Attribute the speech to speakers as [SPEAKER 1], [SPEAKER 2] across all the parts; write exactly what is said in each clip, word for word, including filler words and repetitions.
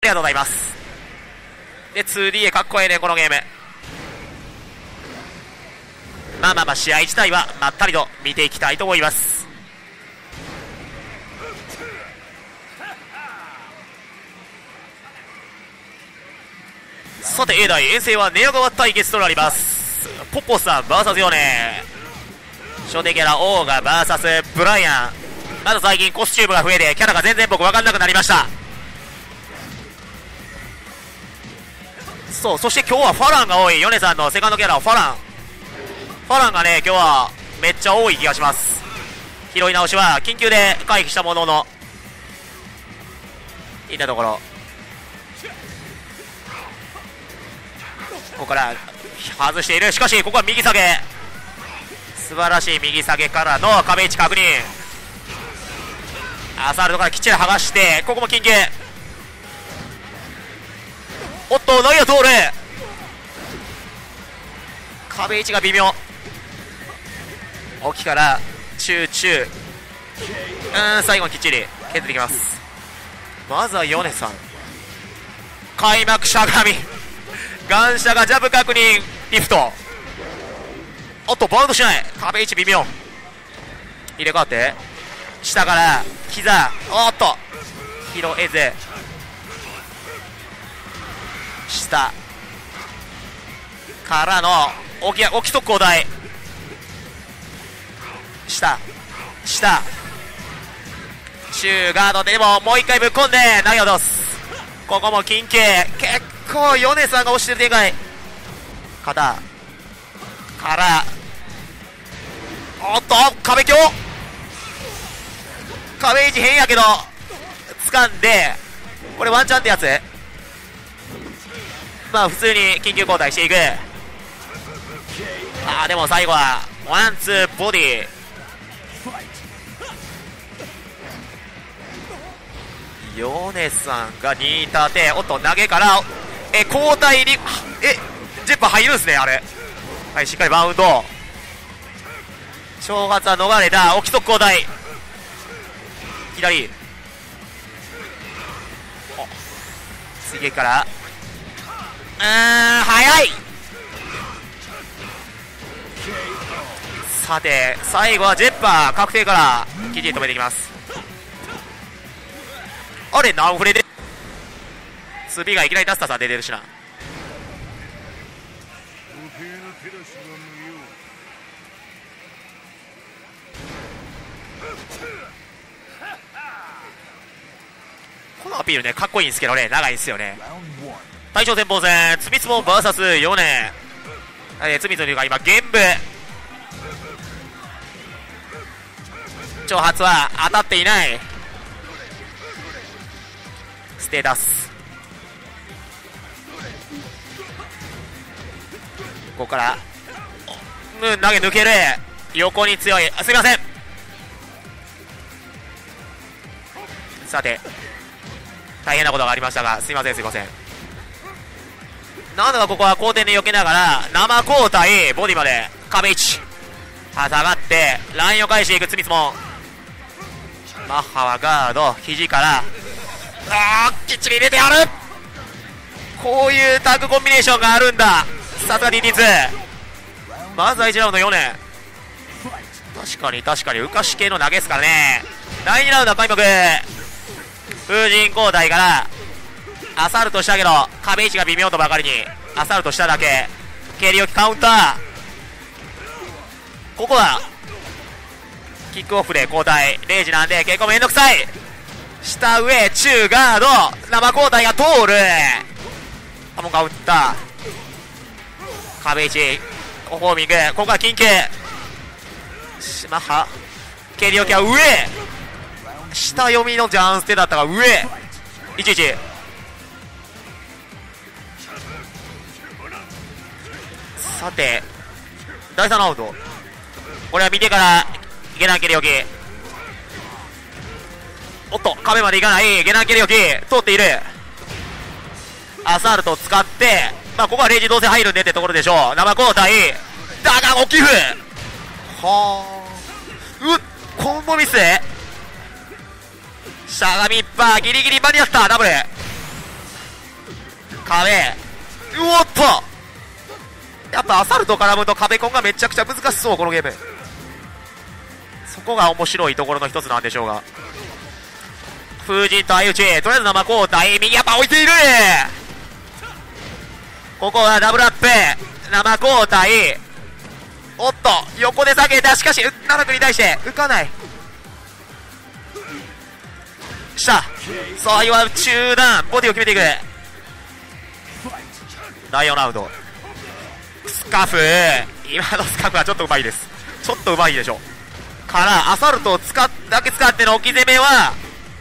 [SPEAKER 1] がとうございます。で ツーディー へかっこええねこのゲーム。まあまあまあ試合自体はまったりと見ていきたいと思います。さて A 代遠征は寝屋川対決となります。ポッポさん ブイエス ヨネ、初手キャラオーガ ブイエス ブライアン。まだ最近コスチュームが増えてキャラが全然僕分かんなくなりました。そう、そして今日はファランが多い。ヨネさんのセカンドキャラはファラン。ファランがね今日はめっちゃ多い気がします。拾い直しは緊急で回避したもののいったところ、ここから外している。しかしここは右下げ、素晴らしい右下げからの壁位置確認。アサルトからきっちり剥がして、ここも緊急。おっと投げが通る。壁位置が微妙。沖から中中、うん最後にきっちり削っていきます。まずはヨネさん開幕しゃがみ、ガンシャがジャブ確認リフト。おっとバウンドしない。壁位置微妙。入れ替わって下から膝、おっと拾えず下からの置き置き速攻台、下下中ガードでももう一回ぶっ込んで投げ落とす。ここも緊急。結構ヨネさんが押してる展開。肩からおっと壁強、壁位置変やけど掴んで、これワンチャンってやつ。まあ普通に緊急交代していく。あーでも最後はワンツーボディ。ヨネさんがに立て、おっと投げからえ交代にえジェッパー入るんですねあれ。はい、しっかりバウンド。正月は逃れた。沖速交代左、次からうーん早い。さて最後はジェッパー確定からきっちり止めていきます。あれナンフレで ツービー がいきなりダスターさん出てるしな。このアピールねかっこいいんですけどね、長いんですよね。大将前方戦つみつも ブイエス ヨネ、えー、つみつもが今玄武挑発は当たっていない。ステータスここからうん投げ抜ける。横に強い。すいません。さて大変なことがありましたがすいませんすいません。なんだかここは後転で避けながら生交代ボディまで壁位置下がってラインを返していくつみつも。マッハはガード肘からあーきっちり入れてやる。こういうタッグコンビネーションがあるんだ。さすが ディーティーツー。 まずはいちラウンドヨネ、確かに確かに浮かし系の投げですからね。だいにラウンドは開幕。風神交代からアサルトしたけど壁位置が微妙とばかりにアサルトしただけ。蹴り置きカウンター。ここはキックオフで交代。レイジなんで結構めんどくさい。下上中ガード生交代が通る。あもうカウンター壁位置フォーミング。ここから緊急しまは蹴り置きは上下読みのジャンステだったが上いちいち。さてだいさんラウンドこれは見てからゲナン蹴り置き。おっと壁までいかないゲナン蹴り置き通っている。アサルトを使ってまあここはレイジどうせ入るんでってところでしょう。生交代だが大きくはあうっコンボミスしゃがみっぱギリギリ間に合ったダブル。 壁、うおっと、やっぱアサルト絡むと壁コンがめちゃくちゃ難しそう、このゲーム。そこが面白いところの一つなんでしょうが、風神と相打ち、とりあえず生交代、右アッパー置いている。ここはダブルアップ、生交代、おっと横で下げた、しかしナナクに対して浮かない。下、さあ今中段ボディを決めていく。だいよんラウンド、スカフ、今のスカフはちょっとうまいです。ちょっとうまいでしょ。からアサルトを使っだけ使っての置き攻めは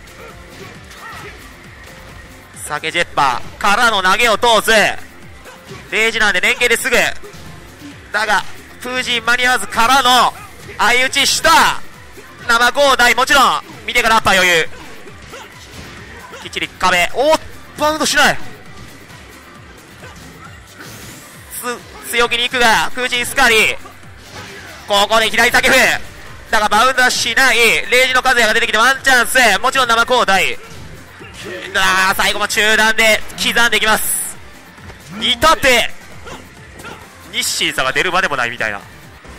[SPEAKER 1] サケジェッパーからの投げを通す。レイジなんで連携ですぐだが、風神間に合わずからの相打ちした生交代、もちろん見てからアッパー余裕、きっちり壁、おっバウンドしない、つ強気に行くが風神スカリー、ここで左タケフだがバウンドはしない。レイジの和也が出てきてワンチャンス、もちろん生交代、あ最後も中段で刻んでいきます。いたて日清さんが出るまでもないみたいな。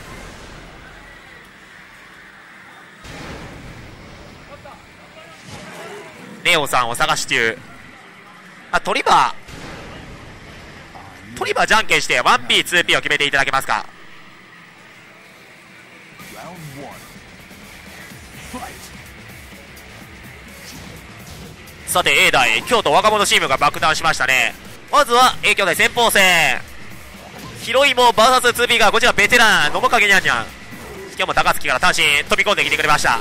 [SPEAKER 1] ネオさんを探し中。あ、トリバートリバーじゃんけんして ワンピーツーピー を決めていただけますか。さて A 代京都若者チームが爆弾しましたね。まずは A 兄弟先鋒戦、ヒロイモ ブイエスツービー がこちらベテラン野茂影にゃんにゃん、今日も高槻から単身飛び込んできてくれました。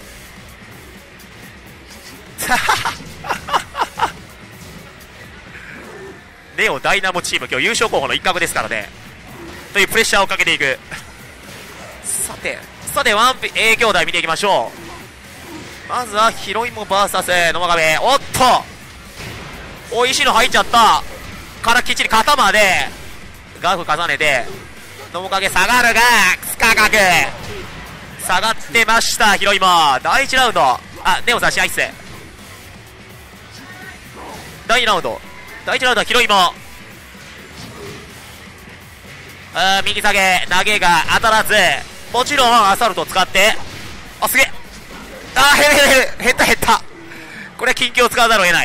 [SPEAKER 1] ネオダイナモチーム今日優勝候補の一角ですからね、というプレッシャーをかけていく。さてさて ワンピ A 兄弟見ていきましょう。まずはヒロイモ ブイエス 野間壁、おっとおいしいの入っちゃったからきっちり肩までガーフ重ねて野間影下がるがスカ角下がってました。ヒロイモだいいちラウンド、あネオさん試合室だいにラウンド、だいいちラウンドはヒロイモ、あ右下げ投げが当たらず、もちろんアサルトを使って、あすげえ、あー減る減る減る減った減った、これは緊急を使わざるを得ない。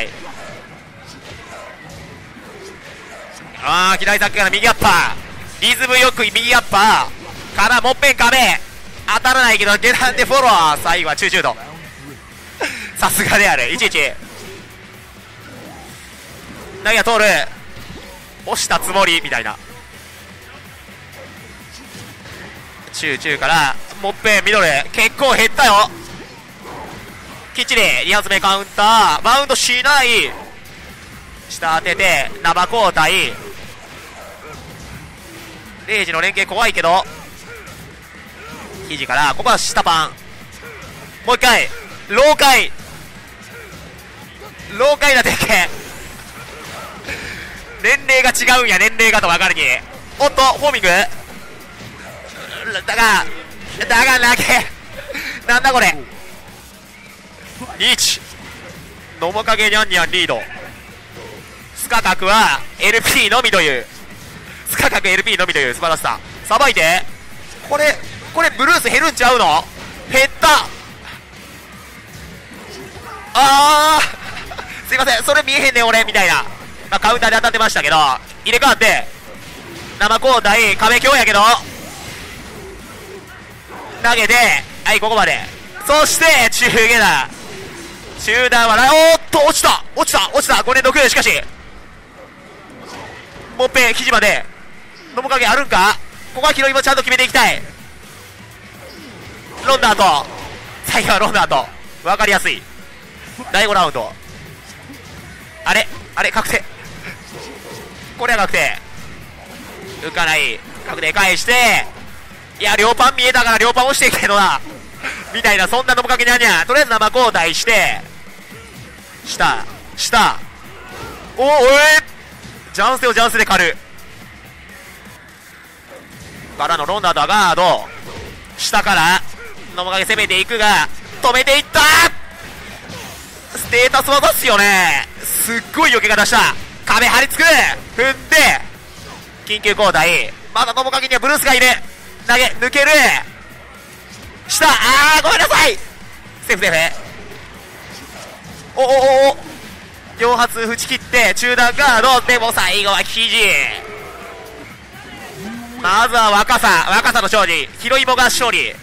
[SPEAKER 1] ああ左先から右アッパー、リズムよく右アッパーからもっぺん壁当たらないけど下段でフォロー、最後は中中度さすがである、いちいち投げが通る、押したつもりみたいな、中中からもっぺんミドル、結構減ったよ、きっちりに発目カウンター、バウンドしない、下当てて生交代、レイジの連携怖いけど肘から、ここは下パン、もう一回老解老解だてっけ年齢が違うんや、年齢がと分かるに、おっとフォーミングだがだが投げなんだこれ、リーチ野茂影ニャンニャンリード、スカ角は エルピー のみという、スカ角 エルピー のみという素晴らしさ、さばいてこれこれブルース減るんちゃうの、減った、あーすいませんそれ見えへんねん俺みたいな、まあ、カウンターで当たってましたけど入れ替わって生交代壁強やけど投げて、はいここまで、そして中下だ中段はおーっと落ちた落ちた落ちたご連続、しかしもっぺん肘まで野茂影あるんか、ここはヒロイもちゃんと決めていきたい、ロンダーと最後はロンダーと分かりやすいだいごラウンド、あれあれ確定、これは確定、浮かない確定返して、いや両パン見えたから両パン押していくけどなみたいな、そんな野茂影にゃんにゃん、とりあえず生交代して下下おおえジャンスをジャンスで狩るからのロンダーとはガード、下から野茂影攻めていくが止めていった、ステータス技っすよね、すっごい避け方した、 壁張り付く、踏んで緊急交代。まだ野茂影にはブルースがいる。投げ抜ける、下、あーごめんなさい、セーフセーフ。おおおお、両発打ち切って中段ガード。でも最後は肘。まずは若さ、若さの勝利、ヒロイモが勝利。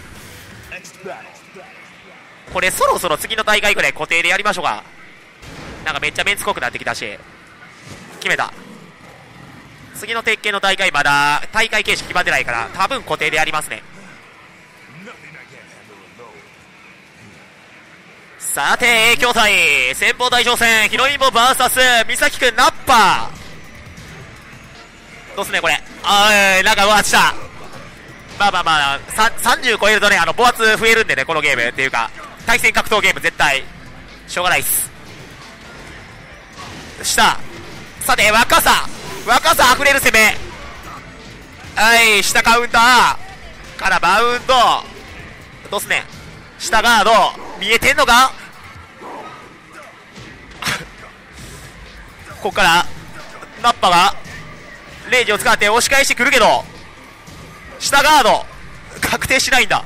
[SPEAKER 1] これそろそろ次の大会ぐらい固定でやりましょうか。なんかめっちゃメンツ濃くなってきたし。決めた。次の鉄拳の大会まだ大会形式決まってないから多分固定でやりますね。さて兄弟先方大将戦、ヒロイモ ブイエス 美咲くんナッパーどうすねこれ。あーなんかうわした。まあまあまあさんじゅう超えるとね、あのボアツ増えるんでね、このゲームっていうか対戦格闘ゲーム絶対しょうがないっす。下、さて若さ、若さあふれる攻め。はい下カウンターからバウンド。どうすね、下ガード見えてんのかこっからナッパがレイジを使って押し返してくるけど、下ガード確定しないんだ。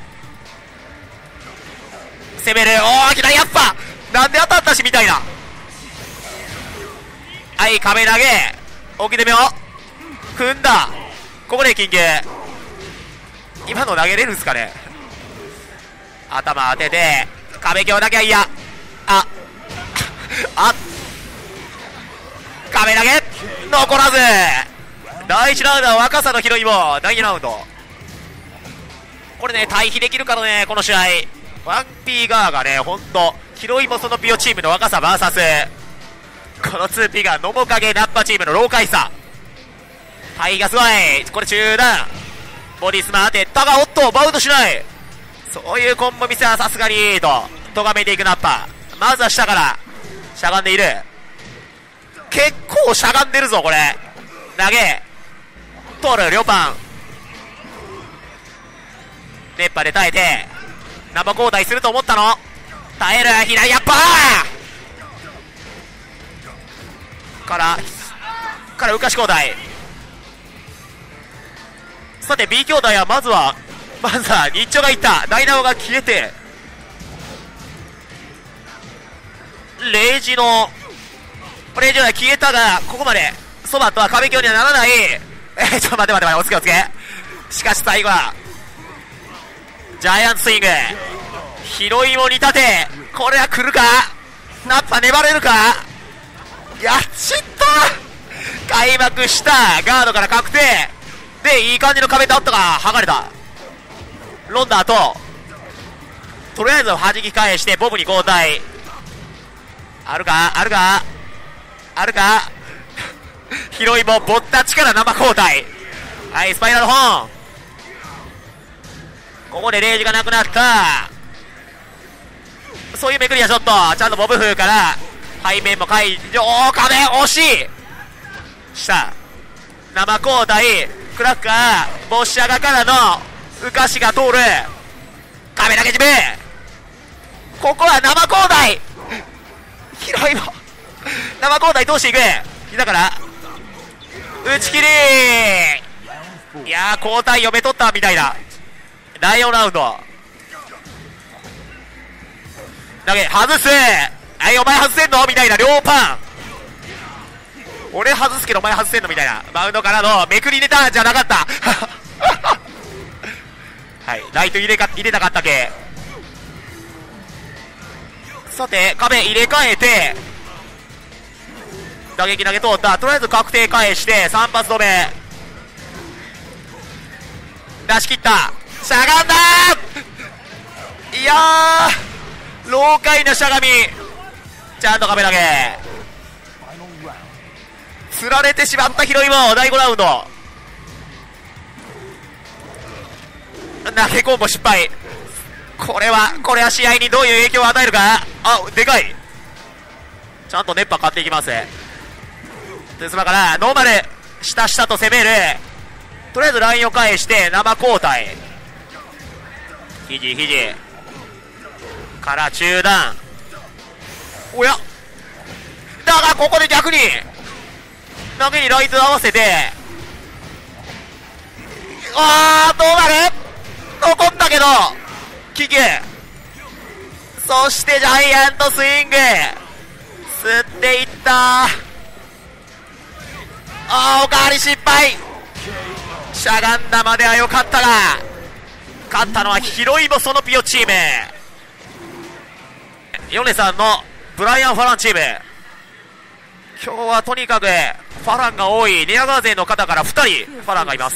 [SPEAKER 1] 攻める、おお来た、やっぱなんで当たったしみたいな。はい壁投げ、置き攻めを踏んだ。ここで緊急、今の投げれるんすかね。頭当てて壁強だけは嫌。ああ壁投げ残らず。だいいちラウンドは若さのヒロイモ、だいにラウンドこれね対比できるからね、この試合ワンピーガーがね、ほんとヒロイモそのビオチームの若さ ブイエス この ツーピー が野茂影ナッパチームの老快さ。対比がすごい。これ中段ボディスマ当てたが、おっとバウンドしない。そういうコンボ見せはさすがにと咎めていくナッパ。まずは下からしゃがんでいる。結構しゃがんでるぞこれ。投げ取る、両パン熱波で耐えて生交代すると思ったの。耐える、左やっぱーからから浮かし交代。さて B 兄弟はまずはまずは日丁がいった。ダイナモが消えてレイジのレイジは消えたが、ここまでそばとは壁強にはならない。えー、ちょっと待って待って待って、おつけおつけ。しかし最後はジャイアンツスイング、ヒロイモに立て。これは来るか、ナッパ粘れるか。やっちった開幕したガードから確定で、いい感じの壁とあったが剥がれた。ロンダーととりあえず弾き返してボブに交代。あるかあるかあるかヒロイモぼった力生交代。はいスパイラルホーン。ここでレイジがなくなった。そういうめくりはちょっとちゃんとボブ風から背面も解除。壁惜しい。下生交代、クラッカーボッシャガからの浮かしが通る。壁投げ締め、ここは生交代。ヒロイモ生交代通していく。膝から打ち切り。いやー交代読め取ったみたいな。だいよんラウンド投げ外す。はい、お前外せんのみたいな。両パン俺外すけどお前外せんのみたいな。マウンドからのめくり入れたんじゃなかったはいライト入れか入れたかったけ。さて壁入れ替えて打撃投げ通った。とりあえず確定返してさん発止め出し切った。しゃがんだー。いやー老快なしゃがみ、ちゃんと壁投げつられてしまったヒロイモ。だいごラウンド投げコンボ失敗。これはこれは試合にどういう影響を与えるか。あでかい。ちゃんと熱波買っていきます。でスマからノーマル下下と攻める。とりあえずラインを返して生交代。肘肘から中段。おやだがここで逆に投げにライズ合わせて、あーどうなる、残ったけどキキ、そしてジャイアントスイング吸っていった。あーおかわり失敗、しゃがんだまでは良かったが、勝ったのはヒロイモそのピオチーム、ヨネさんのブライアン・ファランチーム。今日はとにかくファランが多い、寝屋川勢の方からふたりファランがいます。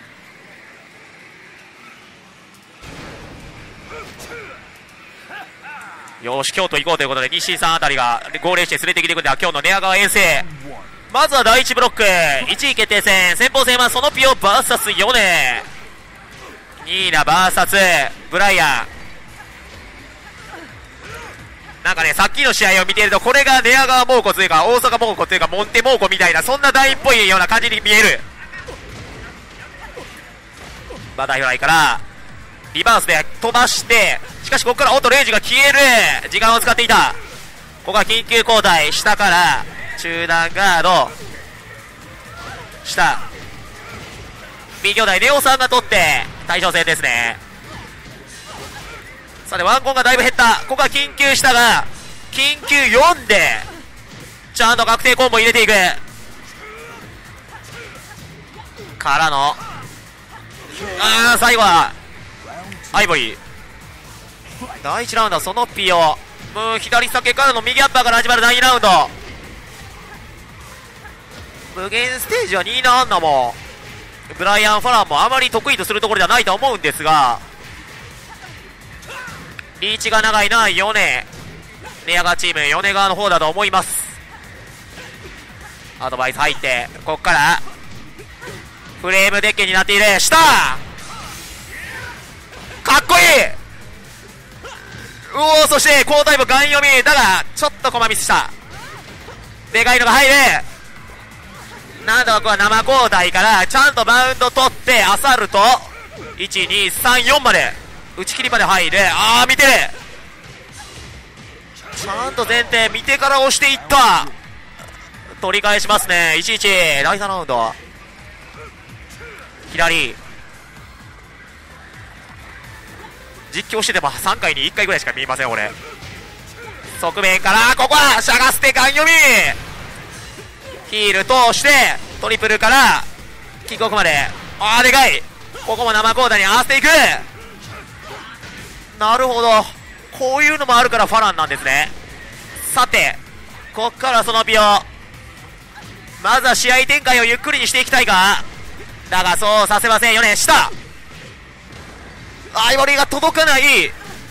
[SPEAKER 1] よし京都行こうということで西井さんあたりが号令して連れてきてくれた今日の寝屋川遠征。まずはだいいちブロックいちい決定戦、先鋒戦はそのピオ ブイエス ヨネ、ニーナ ブイエス ブライアン。なんかね、さっきの試合を見ていると、これが寝屋川猛虎というか大阪猛虎というかモンテ猛虎みたいな、そんなラインっぽいような感じに見える。バタフライからリバースで飛ばして、しかしここからオートレイジが消える、時間を使っていた。ここは緊急交代、下から中段ガード、下 B 兄弟ネオさんが取って対象戦ですね。さてワンコンがだいぶ減った。ここは緊急下が緊急よんでちゃんと確定コンボ入れていくからの、あー最後はアイボリー。だいいちラウンドはそのピオ、もう左避けからの右アッパーから始まるだいにラウンド。無限ステージはニーナ・アンナもブライアン・ファランもあまり得意とするところではないと思うんですが、リーチが長いのはヨネ、寝屋川チームヨネ側の方だと思います。アドバイス入ってここからフレームデッキになっている、下かっこいい、うおー、そして交代もガン読みだがちょっとコマミスした。でかいのが入る、なんとかここは生交代からちゃんとバウンド取ってアサルトいちにさんよんまで打ち切りまで入る。あー見てる、ちゃんと前提見てから押していった。取り返しますね、いちいちだいさんラウンド。左実況しててもさんかいにいっかいぐらいしか見えません俺。側面からここはしゃがせてガン読み、ヒール通してトリプルからキックオフまで、あーでかい、ここも生交代に合わせていく。なるほど、こういうのもあるからファランなんですね。さてこっからその秒、まずは試合展開をゆっくりにしていきたいが、だがそうさせませんよね。下アイボリーが届かない、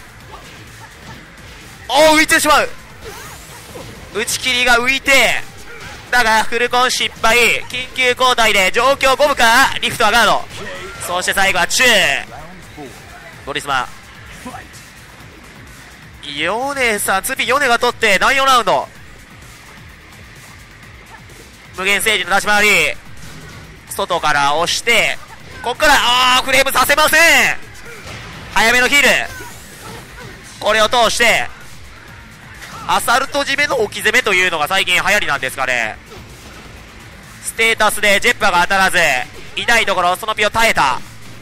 [SPEAKER 1] おお浮いてしまう、打ち切りが浮いて、だがフルコン失敗、緊急交代で状況五分か、リフトはガード、そして最後はチューボリスマ、ヨネさんツーピーヨネが取ってだいよんラウンド、無限ステージの出し回り、外から押して、こっからあーフレームさせません、早めのヒール、これを通してアサルト締めの置き攻めというのが最近流行りなんですかね。ステータスでジェッパーが当たらず、痛いところそのピを耐えた。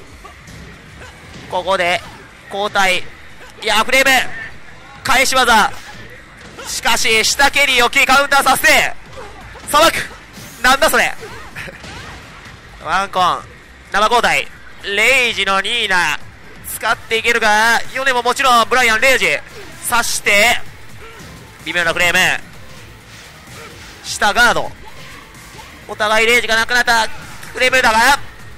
[SPEAKER 1] ここで交代、いやフレーム返し技、しかし下蹴りをキーカウンターさせてさばく、なんだそれワンコン生交代、レイジのニーナ使っていけるが、ヨネももちろんブライアンレイジ刺して微妙なフレーム、下ガード、お互いレイジがなくなったフレームだが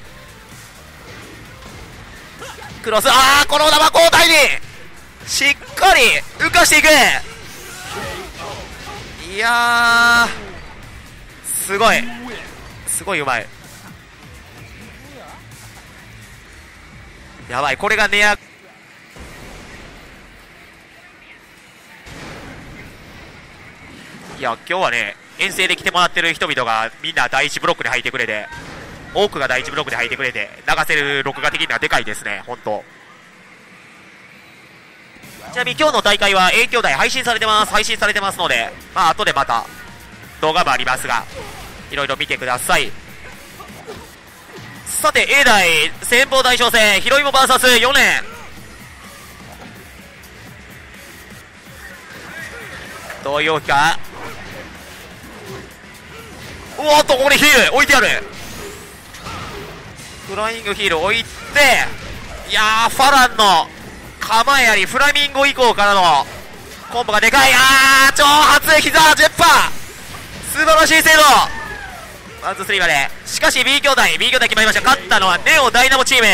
[SPEAKER 1] クロス、ああこの生交代にしっかり浮かしていく、いやーすごいすごいうまい、やばい、これがネア、いや今日はね遠征で来てもらってる人々がみんなだいいちブロックで入ってくれて、多くがだいいちブロックで入ってくれて、流せる録画的にはでかいですね本当。ちなみに今日の大会は A 兄弟配信されてます配信されてますので、まあ後でまた動画もありますが、 いろいろ見てください。さて A 代先方大将戦ヒロイモ ブイエスよねん、どういう動きか。おっとここでヒール置いてある。フライングヒール置いて、いやーファランの構えありフラミンゴ以降からのコンボがでかい。あー挑発膝ジェッパー素晴らしい精度。ワンツースリーまで。しかし B 兄弟 B 兄弟決まりました。勝ったのはネオダイナモチーム。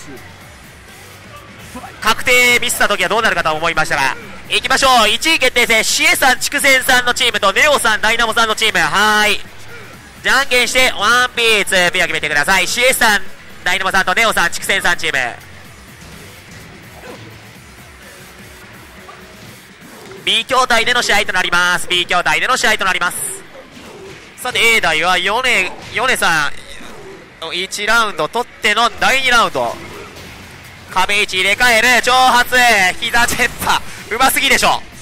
[SPEAKER 1] 確定ミスった時はどうなるかと思いましたが、いきましょう。いちい決定戦シエさん筑前さんのチームとネオさんダイナモさんのチーム。はーい、じゃんけんしてワンピーツペア決めてください。シエさんダイナモさんとネオさん筑前さんチーム。B 兄弟での試合となります。 B 兄弟での試合となります。さて A 代はヨネヨネさんいちラウンド取ってのだいにラウンド、壁位置入れ替える挑発膝ジェッパーうますぎでしょ。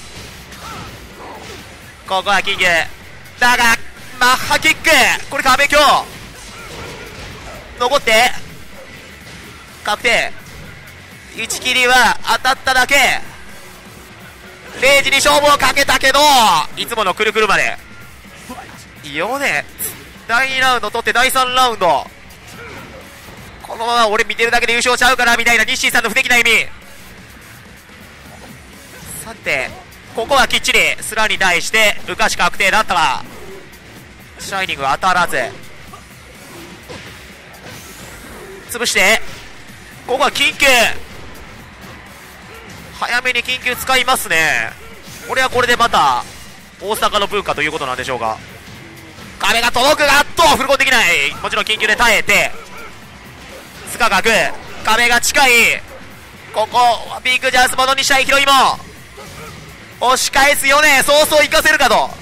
[SPEAKER 1] ここはキングだがマッハキック、これ壁強残って確定。打ち切りは当たっただけ。レイジに勝負をかけたけどいつものくるくるまで。ヨネだいにラウンド取ってだいさんラウンド、このまま俺見てるだけで優勝ちゃうからみたいな日清さんの不敵な意味。さてここはきっちりスラに対して浮かし確定だったがシャイニング当たらず、潰してここは緊急早めに緊急使いますね。これはこれでまた大阪の文化ということなんでしょうか。壁が届くがっとフルコンできない。もちろん緊急で耐えてスカがく壁が近い。ここビッグジャンスものにしたいヒロイモ押し返すよね。早々行かせるかと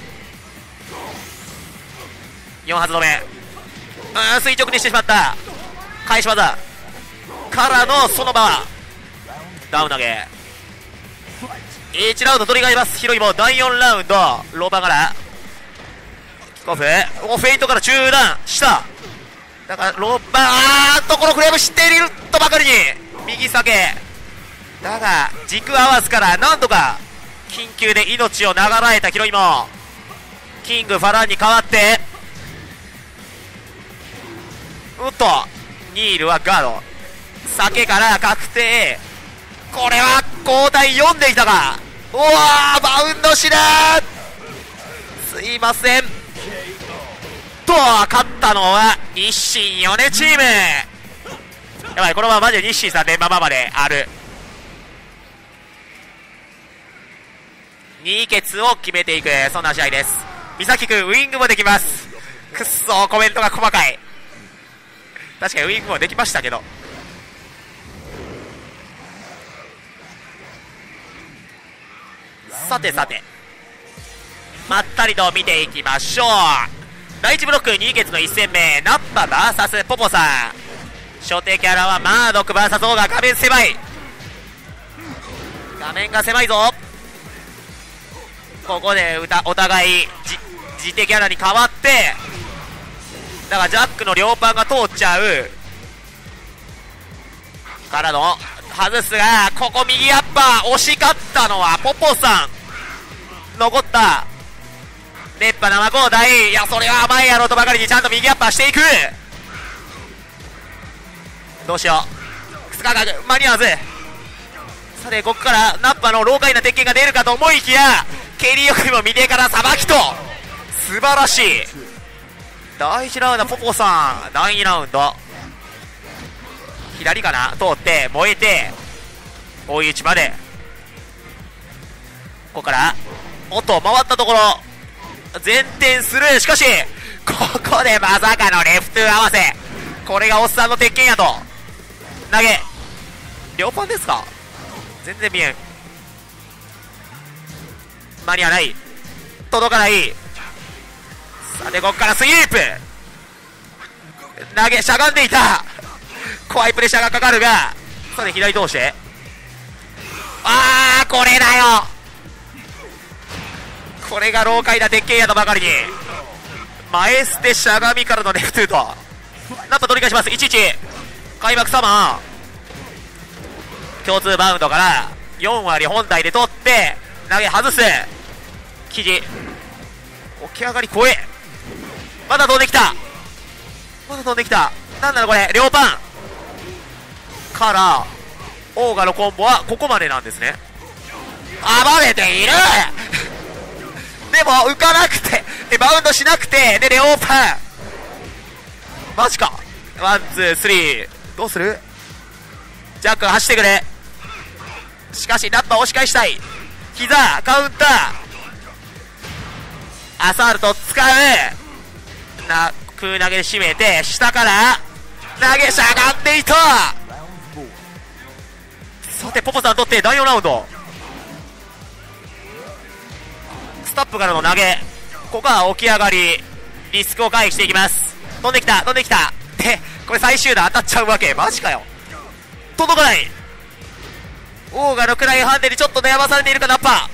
[SPEAKER 1] よん発止め、うん垂直にしてしまった。返し技からのその場はダウン投げ。いちラウンド取り替えます。ヒロイモだいよんラウンドローバーからキックオフ、おフェイントから中断しただからローバーあーっとこのフレーム知っているとばかりに右下げだが軸合わずからなんとか緊急で命を長らえたヒロイモ。キングファランに代わってうっとニールはガード酒から確定。これは交代読んでいたがうわーバウンドしなすいませんと勝ったのは日清ヨネチーム。やばいこのままマジで日清さんでまままであるに決を決めていくそんな試合です。美咲くんウイングもできます。くっそーコメントが細かい。確かにウイングもできましたけどさてさてまったりと見ていきましょう。だいいちブロックに決のいち戦目ナッパ ブイエス ポポさん。初手キャラはマードック ブイエス オーガー。画面狭い画面が狭いぞ。ここでお互い自手キャラに変わってだからジャックの両パンが通っちゃうからの外すがここ右アッパー押し勝ったのはポポさん。残った熱波生交代いやそれは甘いやろとばかりにちゃんと右アッパーしていく。どうしようくすかか間に合わず。さてここからナッパの老快な鉄拳が出るかと思いきや蹴りよくも右からさばきと素晴らしい。だいいちラウンドポポさんだいにラウンド左かな通って燃えて追い打ちまでここからおっと回ったところ前転する。しかしここでまさかのレフト合わせこれがおっさんの鉄拳やと投げ両パンですか全然見えん間に合わない届かない。さてここからスイープ投げしゃがんでいた怖いプレッシャーがかかるがさて左通してあーこれだよこれが老快な鉄拳やとばかりに前捨てしゃがみからのレフトゥーとナッパ取り返します。いちいち開幕サマー共通バウンドからよん割本体で取って投げ外す。生地起き上がり怖え。まだ飛んできたまだ飛んできたなんだろこれ。両パンからオーガのコンボはここまでなんですね。暴れているでも浮かなくてでバウンドしなくてでレオパンマジか。ワンツースリーどうする。ジャック走ってくれ。しかしナッパ押し返したい。膝カウンターアサルト使うな。空投げで締めて下から投げしゃがんでいた。さてポポさん取ってだいよんラウンドスタップからの投げ。ここは起き上がりリスクを回避していきます。飛んできた飛んできたでこれ最終弾当たっちゃうわけ。マジかよ。届かない。オーガの暗いハンデにちょっと悩まされているかナッパ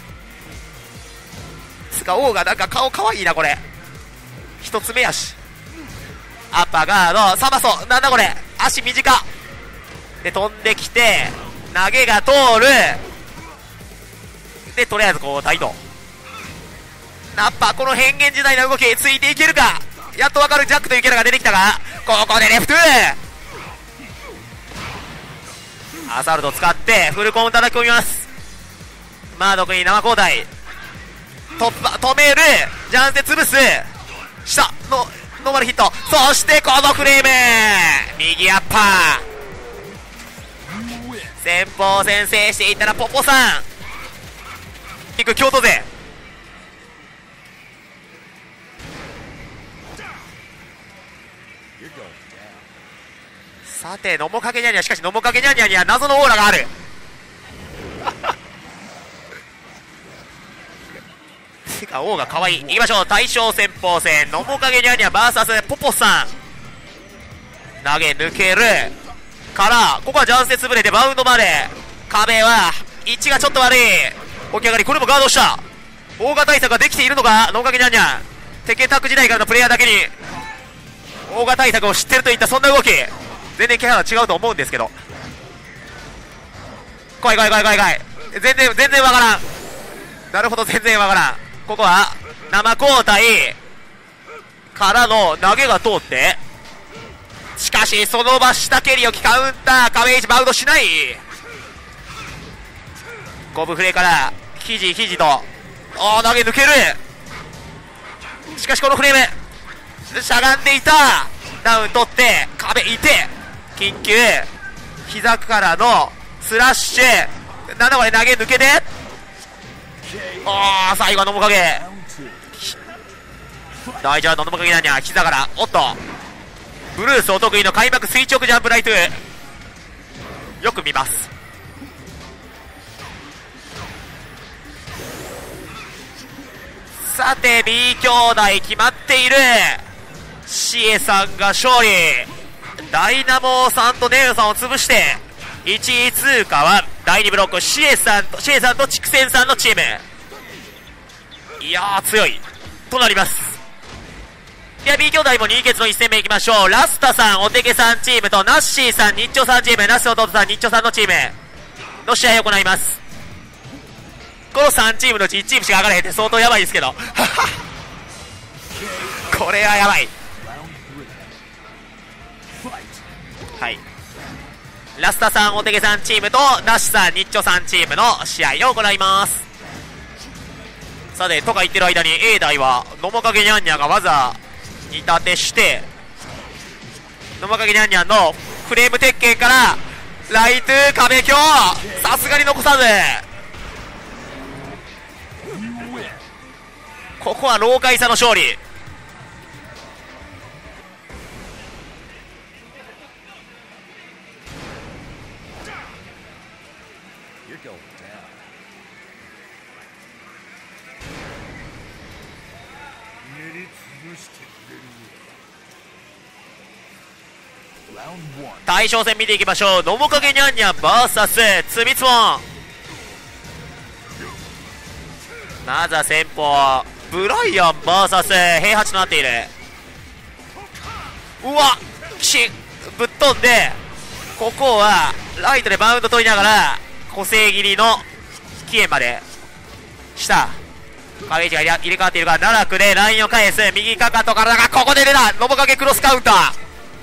[SPEAKER 1] つか。オーガなんか顔かわいいなこれ。一つ目やしアッパーガードサマソなんだこれ。足短で飛んできて投げが通るでとりあえず交代と。ナッパこの変幻自在な動きついていけるか。やっとわかるジャックというキャラが出てきたがここでレフトゥーアサルト使ってフルコン叩き込みます。マードクに生交代突破止めるジャンセ潰す下のノーマルヒット。そしてこのフレーム右アッパー先方先制していったらポポさん行く京都勢。さて野茂影ニャンニャンしかし野茂影ニャンニャンには謎のオーラがあるてか王が可愛い。行きましょう。大将先鋒戦野茂影ニャンニャン ブイエス ポポさん投げ抜けるからここはジャンセ潰れてバウンドまで壁は位置がちょっと悪い。起き上がりこれもガードした大型対策ができているのが野茂影ニャンニャン。鉄拳タッグ時代からのプレイヤーだけに大型対策を知ってるといったそんな動き。全然キャラは違うと思うんですけど怖い怖い怖い怖い怖い。全然全然わからん。なるほど全然わからん。ここは生交代からの投げが通ってしかしその場下蹴りをきカウンター壁位置バウンドしない。ゴブフレから肘肘とおー投げ抜ける。しかしこのフレームしゃがんでいたダウン取って壁いて緊急膝からのスラッシュなんだこれ投げ抜けてあー最後は野茂影大丈夫。野茂影なんや膝からおっとブルースお得意の開幕垂直ジャンプライトよく見ます。さて B 兄弟決まっている。シエさんが勝利。ダイナモさんとネルさんを潰していちい通過はだいにブロックシエさんとシエさんと筑前さんのチーム。いやー強いとなります。では B 兄弟もに決のいち戦目いきましょう。ラスタさんおてけさんチームとナッシーさんニッチョさんチームナス弟さんニッチョさんのチームの試合を行います。このさんチームのうちいちチームしか上がらへんって相当やばいですけどこれはやばい。はいラスタさんおてけさんチームとナッシュさんニッチョさんチームの試合を行います。さてとか言ってる間に A 台は野茂影ニャンニャンがわざに立てして野茂影ニャンニャンのフレーム鉄拳からライト壁強さすがに残さずここは老快差の勝利。大将戦見ていきましょう。野茂影ニャンニャン ブイエス つみつもん。まずは先方ブライアン ブイエス 平八となっている。うわしぶっ飛んで、ここはライトでバウンド取りながら個性切りの起源まで下壁位置が入れ替わっているが、奈落でラインを返す。右かかと体がここで出た。信影クロスカウンター。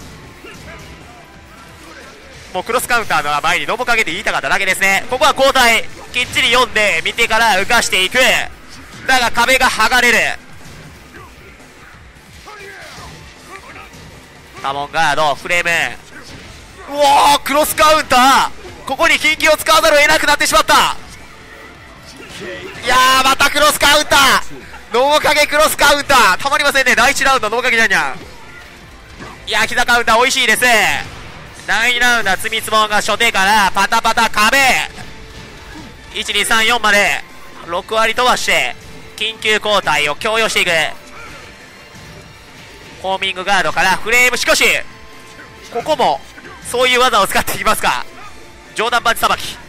[SPEAKER 1] もうクロスカウンターの前に信影って言いたかっただけですね。ここは交代きっちり読んで見てから浮かしていく。だが壁が剥がれる。カモンガードフレーム。うおークロスカウンター。ここに緊急を使わざるを得なくなってしまった。いやーまたクロスカウンター。信影クロスカウンターたまりませんね。だいいちラウンド信影じゃんにゃん。いやー膝カウンター美味しいです。だいにラウンドは積みつもんが初手からパタパタ壁いちにさんよんまでろく割飛ばして緊急交代を強要していく。ホーミングガードからフレーム。しかしここもそういう技を使っていきますか。ジョーダンパンチさばき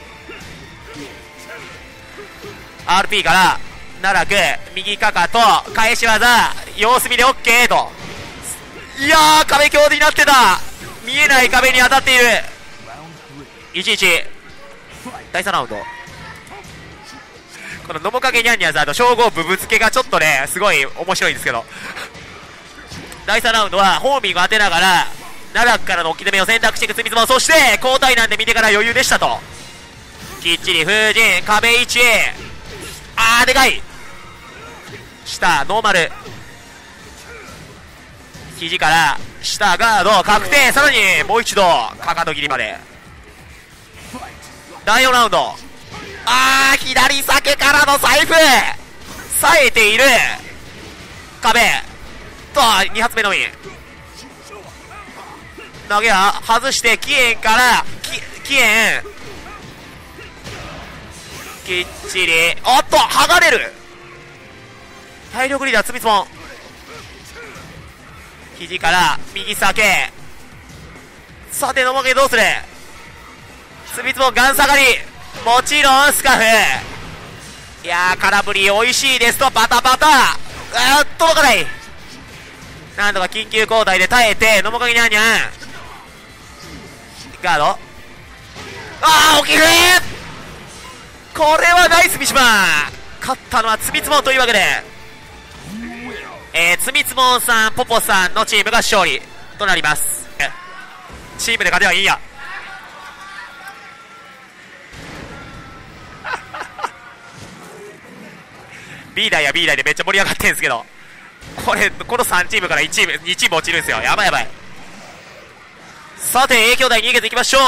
[SPEAKER 1] アールピー から奈落右かかと返し技様子見で OK と。いやー壁強になってた。見えない壁に当たっている。いちいちだいさんラウンド。この信影ニャンニャンさんと称号ブブつけがちょっとねすごい面白いんですけど、だいさんラウンドはホーミングを当てながら奈落からの置き攻めを選択していく積みつも。そして交代なんで見てから余裕でしたと。きっちり封じ壁位置。あーでかい下ノーマル肘から下ガード確定。さらにもう一度かかと切りまで。だいよんラウンド。あー左避けからの財布冴えている壁とに発目のみ投げは外して起源から起源きっちりおっと剥がれる。体力リーダー積みつもん肘から右避け。さてのもけどうする。積みつもんガン下がりもちろんスカフ。いやー空振り美味しいですとバタバタ。あーっと届かない。なんとか緊急交代で耐えてのもかげにゃんにゃんガード。あー大きくこれはナイス三島。勝ったのはつみつもんというわけで、えー、つみつもんさんポポさんのチームが勝利となります。チームで勝てばいいんやB 台や B 台でめっちゃ盛り上がってんすけど、これこのさんチームからいちチームにチーム落ちるんですよ。やばいやばい。さて A 兄弟にげていきましょう。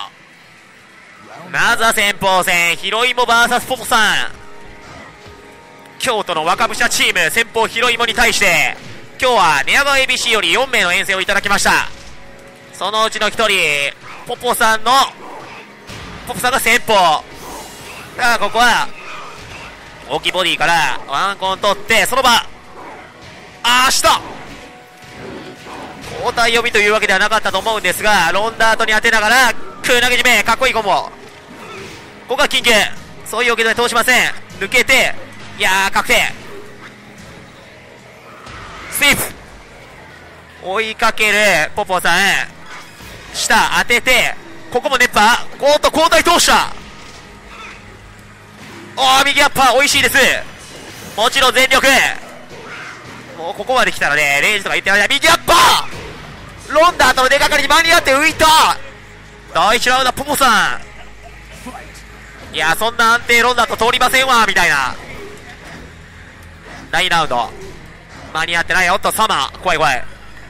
[SPEAKER 1] まずは先鋒戦ヒロイモ ブイエス ポポさん。京都の若武者チーム先鋒ヒロイモに対して今日は寝屋川 エービーシー よりよんめいの遠征をいただきました。そのうちのひとりポポさんのポポさんが先鋒だからここは大きいボディからワンコン取ってその場あーした交代呼びというわけではなかったと思うんですが、ロンダートに当てながら空投げ締めかっこいいコンボ。ここは緊急そういうわけで通しません。抜けていやー確定スイープ追いかけるポポさん下当ててここも熱波おっと交代通したおー右アッパー美味しいです。もちろん全力もうここまで来たらねレイジとか言ってられない。右アッパーロンダーとの出かかりに間に合って浮いた。だいいちラウンドポポさんいやそんな安定ロンダーと通りませんわみたいな。だいにラウンド間に合ってない。おっとサマー怖い怖い。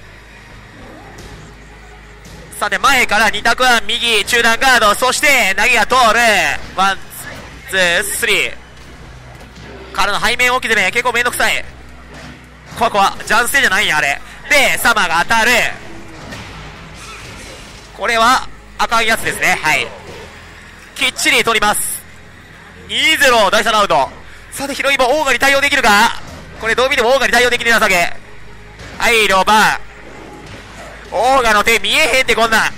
[SPEAKER 1] さて前からに択は右中段ガードそして投げが通るワンツースリーからの背面置き攻め結構めんどくさい。怖い怖いジャンステじゃないんやあれでサマーが当たる。これはあかんやつですね。はいきっちり取ります。 にたいゼロ だいさんラウンド。さてヒロイモオーガに対応できるか。これどう見てもオーガに対応できるなさげ。はいロバオーガの手見えへんってこんなん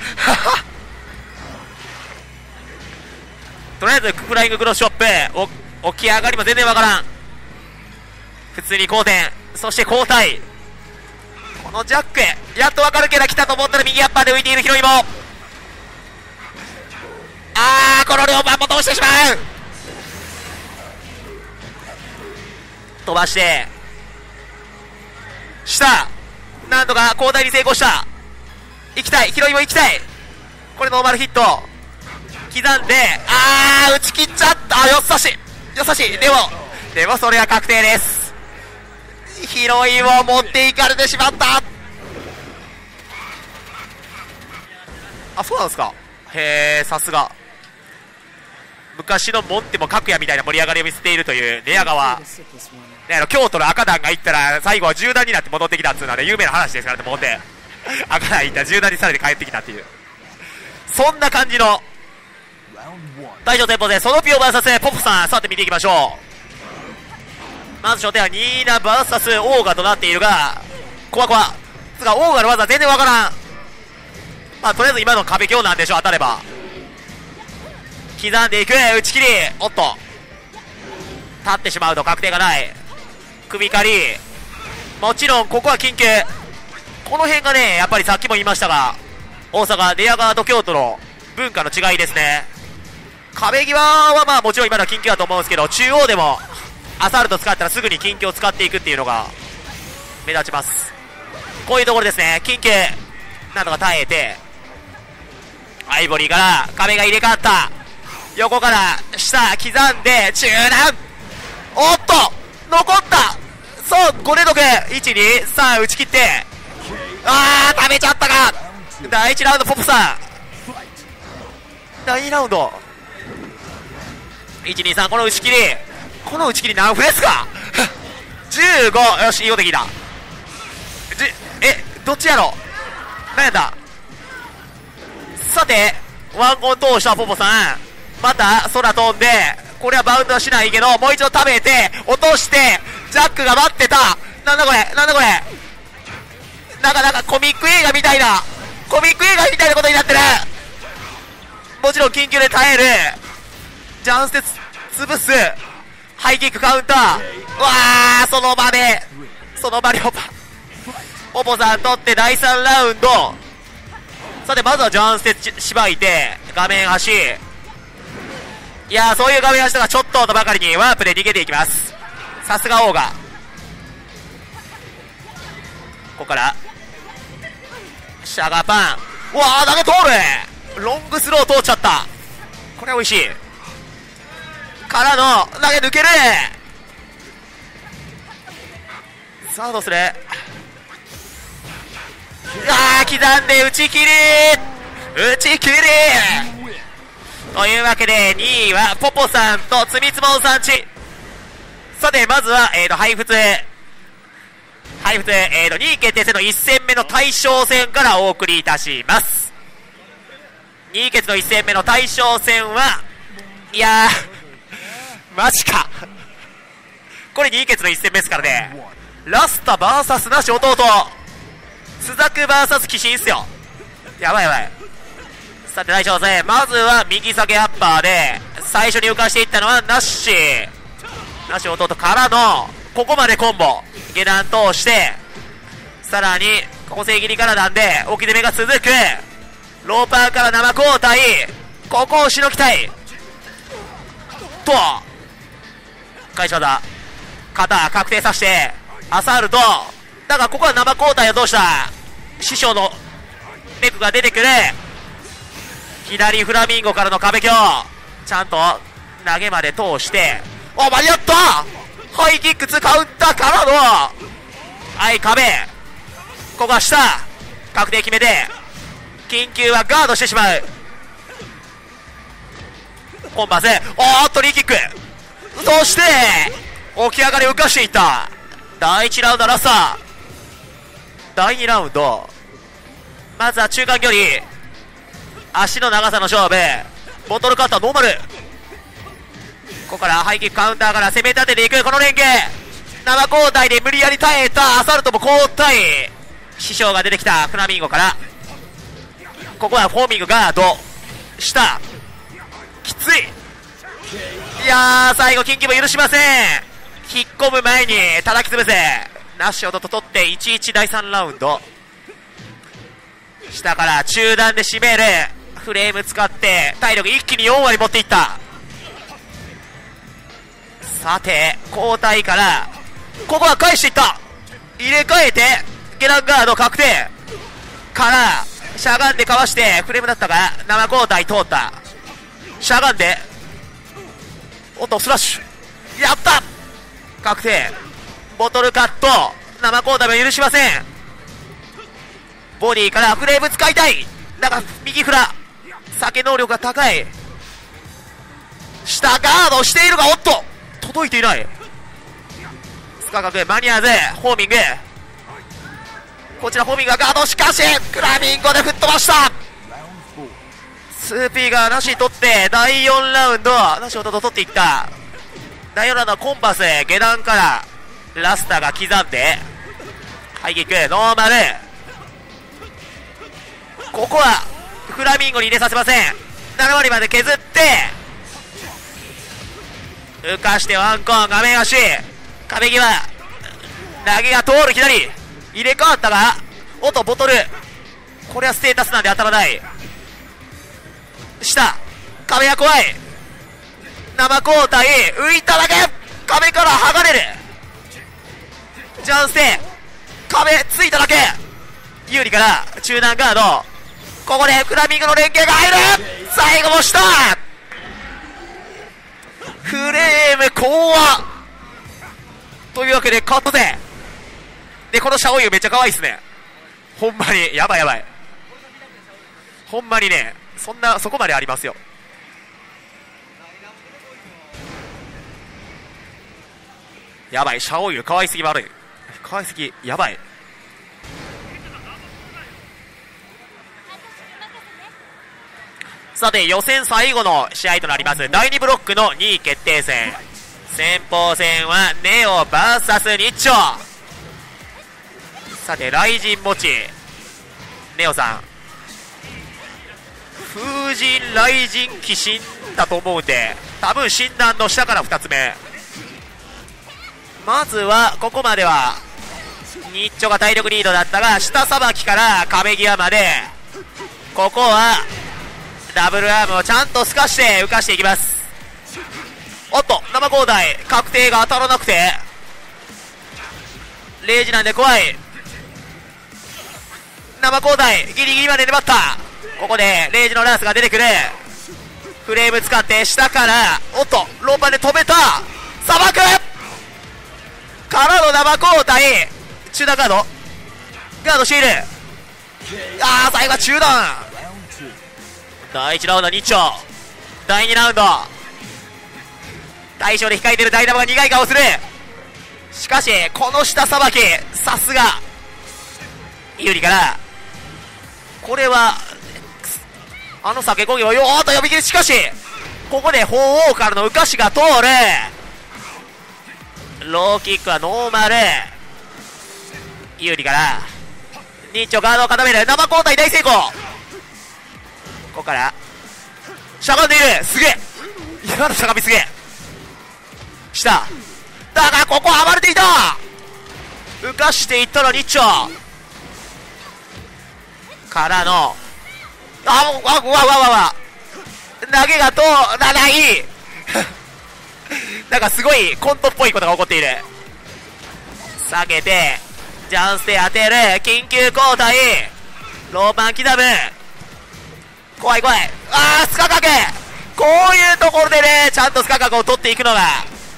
[SPEAKER 1] とりあえずフライングクロスショップお起き上がりも全然わからん。 普通に交点、そして交代。このジャックやっと分かるけど来たと思ったら右アッパーで浮いているヒロイモ。あー、この両番も通してしまう。飛ばして下、なんとか交代に成功した。行きたい、ヒロイモ行きたい。これノーマルヒット刻んで、あー打ち切っちゃった。あ、よっさしよっさしでもでもそれは確定です。ヒロイモを持っていかれてしまった。あ、そうなんですか。へえ、さすが昔のモンテも角谷みたいな盛り上がりを見せているというレア側、ね、あの京都の赤団が行ったら最後はじゅう団になって戻ってきたっていうのは、ね、有名な話ですからね。モンテ赤団行ったらじゅう団にされて帰ってきたっていう、そんな感じの大将戦法でソノピオ ブイエス ポポさん、さて見ていきましょう。まず初手はニーナ ブイエス オーガとなっているが、コアコアつかオーガの技全然わからん。まあとりあえず今の壁強なんでしょう。当たれば刻んでいく、打ち切り。おっと立ってしまうと確定がない。首狩り、もちろんここは緊急。この辺がね、やっぱりさっきも言いましたが、大阪レア側と京都の文化の違いですね。壁際はまあもちろん今のは緊急だと思うんですけど、中央でもアサルト使ったらすぐに緊急を使っていくっていうのが目立ちます。こういうところですね。緊急なんとか耐えて、アイボリーから壁が入れ替わった。横から下刻んで中段、おっと残った。そうご連続 いちにさん 打ち切って、あー食べちゃったか。だいいちラウンドポップさん、だいにラウンドいちにさん、この打ち切り、この打ち切り何分ですかじゅうご。よし、いいこと聞いた。じえどっちやろ何やった。さてワンコン通したポポさん、また空飛んで、これはバウンドはしないけどもう一度食べて落として、ジャックが待ってた。なんだこれなんだこれ、なかなかコミック映画みたいなコミック映画みたいなことになってる。もちろん緊急で耐える。ジャンステ潰す、ハイキックカウンター、うわーその場でその場でポポポさん取ってだいさんラウンド。さてまずはジャンステしばいて画面端、いやーそういう画面端とかちょっととばかりにワープで逃げていきます。さすがオーガ。ここからシャガーパン、うわー投げ通る。ロングスロー通っちゃった。これは美味しい。からの投げ抜ける。さあどうする。あー刻んで打ち切り打ち切りというわけでにいはポポさんとつみつもんさんち。さてまずは、えー、と配布配布、えー、とにい決定戦のいっ戦目の大将戦からお送りいたします。にい決のいっ戦目の大将戦は、いやーマジかこれにい決のいっ戦目ですからね。ラスタ ブイエス なし弟スザク ブイエス 騎士っすよ。やばいやばい。さて大将戦、まずは右下げアッパーで最初に浮かしていったのはナッシーナッシー弟からのここまでコンボ下段通して、さらに個性切りからなんで置き攻めが続く。ローパーから生交代、ここをしのぎたいと返し技肩確定させてアサルトだが、ここは生交代をどうした。師匠のメクが出てくる。左フラミンゴからの壁強、ちゃんと投げまで通して、お間に合った。ハイキックツカウンターからのはい壁、ここは下確定決めて緊急はガードしてしまう。コンバス、おーっとリーキック、そして起き上がり浮かしていった。だいいちラウンドラスト、だいにラウンド、まずは中間距離、足の長さの勝負、ボトルカッターノーマル、ここからハイキックカウンターから攻め立てていく。この連携生交代で無理やり耐えたアサルトも交代、師匠が出てきたフラミンゴから、ここはフォーミングガード下きつい。いやー最後緊急も許しません。 引っ込む前に叩き潰せ。ナッシュをと取っていちいちだいさんラウンド。下から中段で締める。フレーム使って体力一気によん割持っていった。さて交代からここは返していった。入れ替えてゲランガード確定からしゃがんでかわしてフレームだったが生交代通った。しゃがんでおっとスラッシュやった。確定。ボトルカット生交代も許しません。ボディからフレーム使いたい。だが右フラ避け能力が高い。下ガードしているがおっと届いていない。スカ角間に合わずホーミング。こちらホーミングがガード。しかしフラミンゴで吹っ飛ばした。スーピーがなし取ってだいよんラウンドなしを取っていった。だいよんラウンドはコンパス下段からラスターが刻んでハイキックノーマル。ここはフラミンゴに入れさせません。なな割まで削って浮かしてワンコン画面足壁際投げが通る。左入れ替わったがおっとボトルこれはステータスなんで当たらない。下壁が怖い。生交代浮いただけ壁から剥がれる。ジャンステ壁ついただけ有利から中段ガード。ここでフラミンゴの連携が入る。最後も下フレーム怖っというわけでカットででこのシャオユめっちゃ可愛いっすね。ほんまにやばいやばい。ほんまにねそんなそこまでありますよ。やばいシャオユ可愛すぎ悪い。可愛すぎやばい。さて予選最後の試合となりますだいにブロックのにい決定戦。先鋒戦はネオ ブイエス ニッチョ。さて雷神持ちネオさん風神雷神鬼神だと思うんで多分診断の下からふたつめ。まずはここまではニッチョが体力リードだったが下さばきから壁際までここはダブルアームをちゃんと透かして浮かしていきます。おっと生交代確定が当たらなくてレイジなんで怖い。生交代ギリギリまで粘った。ここでレイジのランスが出てくる。フレーム使って下からおっとローパーで止めた。さばくからの生交代中段ガードガードしている。ああ最後は中段。だいいちラウンドニッチョだいにラウンド対象で控えているダイナモが苦い顔をする。しかしこの下さばきさすが有利からこれはあの酒焦げをよーっと呼び切り。しかしここで鳳凰からの浮かしが通る。ローキックはノーマル有利からニッチョガードを固める。生交代大成功。ここからしゃがんでいる。すげえ今のしゃがみすげえ。下だがここ暴れていた。浮かしていったらニッチョからのあわわわわわわ投げが通らないなんかすごいコントっぽいことが起こっている。下げてジャンステ当てる。緊急交代ローパン刻む。怖い怖い。あースカカケこういうところでねちゃんとスカカケを取っていくのが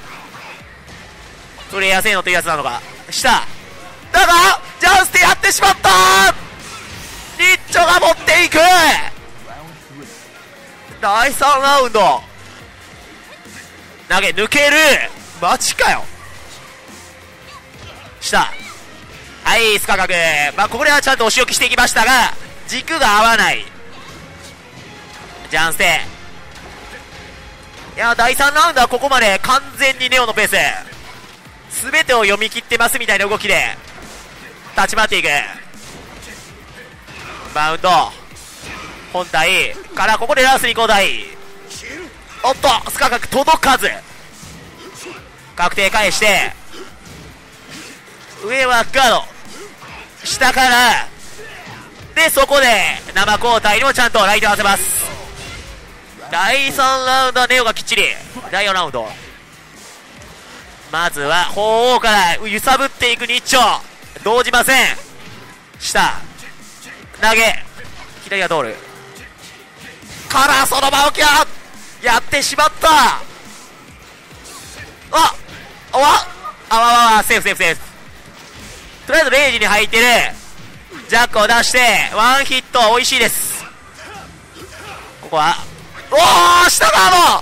[SPEAKER 1] プレイヤー性能というやつなのか。下だがジャンステやってしまった。ニッチョが持っていく。だいさんラウンド投げ抜ける。マジかよ。下はいスカカケまあこれはちゃんとお仕置きしていきましたが軸が合わない。ジャンステいやだいさんラウンドはここまで完全にネオのペース全てを読み切ってますみたいな動きで立ち回っていく。バウンド本体からここでランスに交代。おっとスカカク届かず確定返して、上はガード、下からで、そこで生交代にもちゃんとライト合わせます。だいさんラウンドはネオがきっちり。だいよんラウンド、まずは鳳凰から揺さぶっていく日朝、動じません。下投げ、左が通るからその場をキャーやってしまった。ああわあわわセーフセーフセーフ。とりあえずレイジに入ってるジャックを出してワンヒット、美味しいです。ここはおお下側の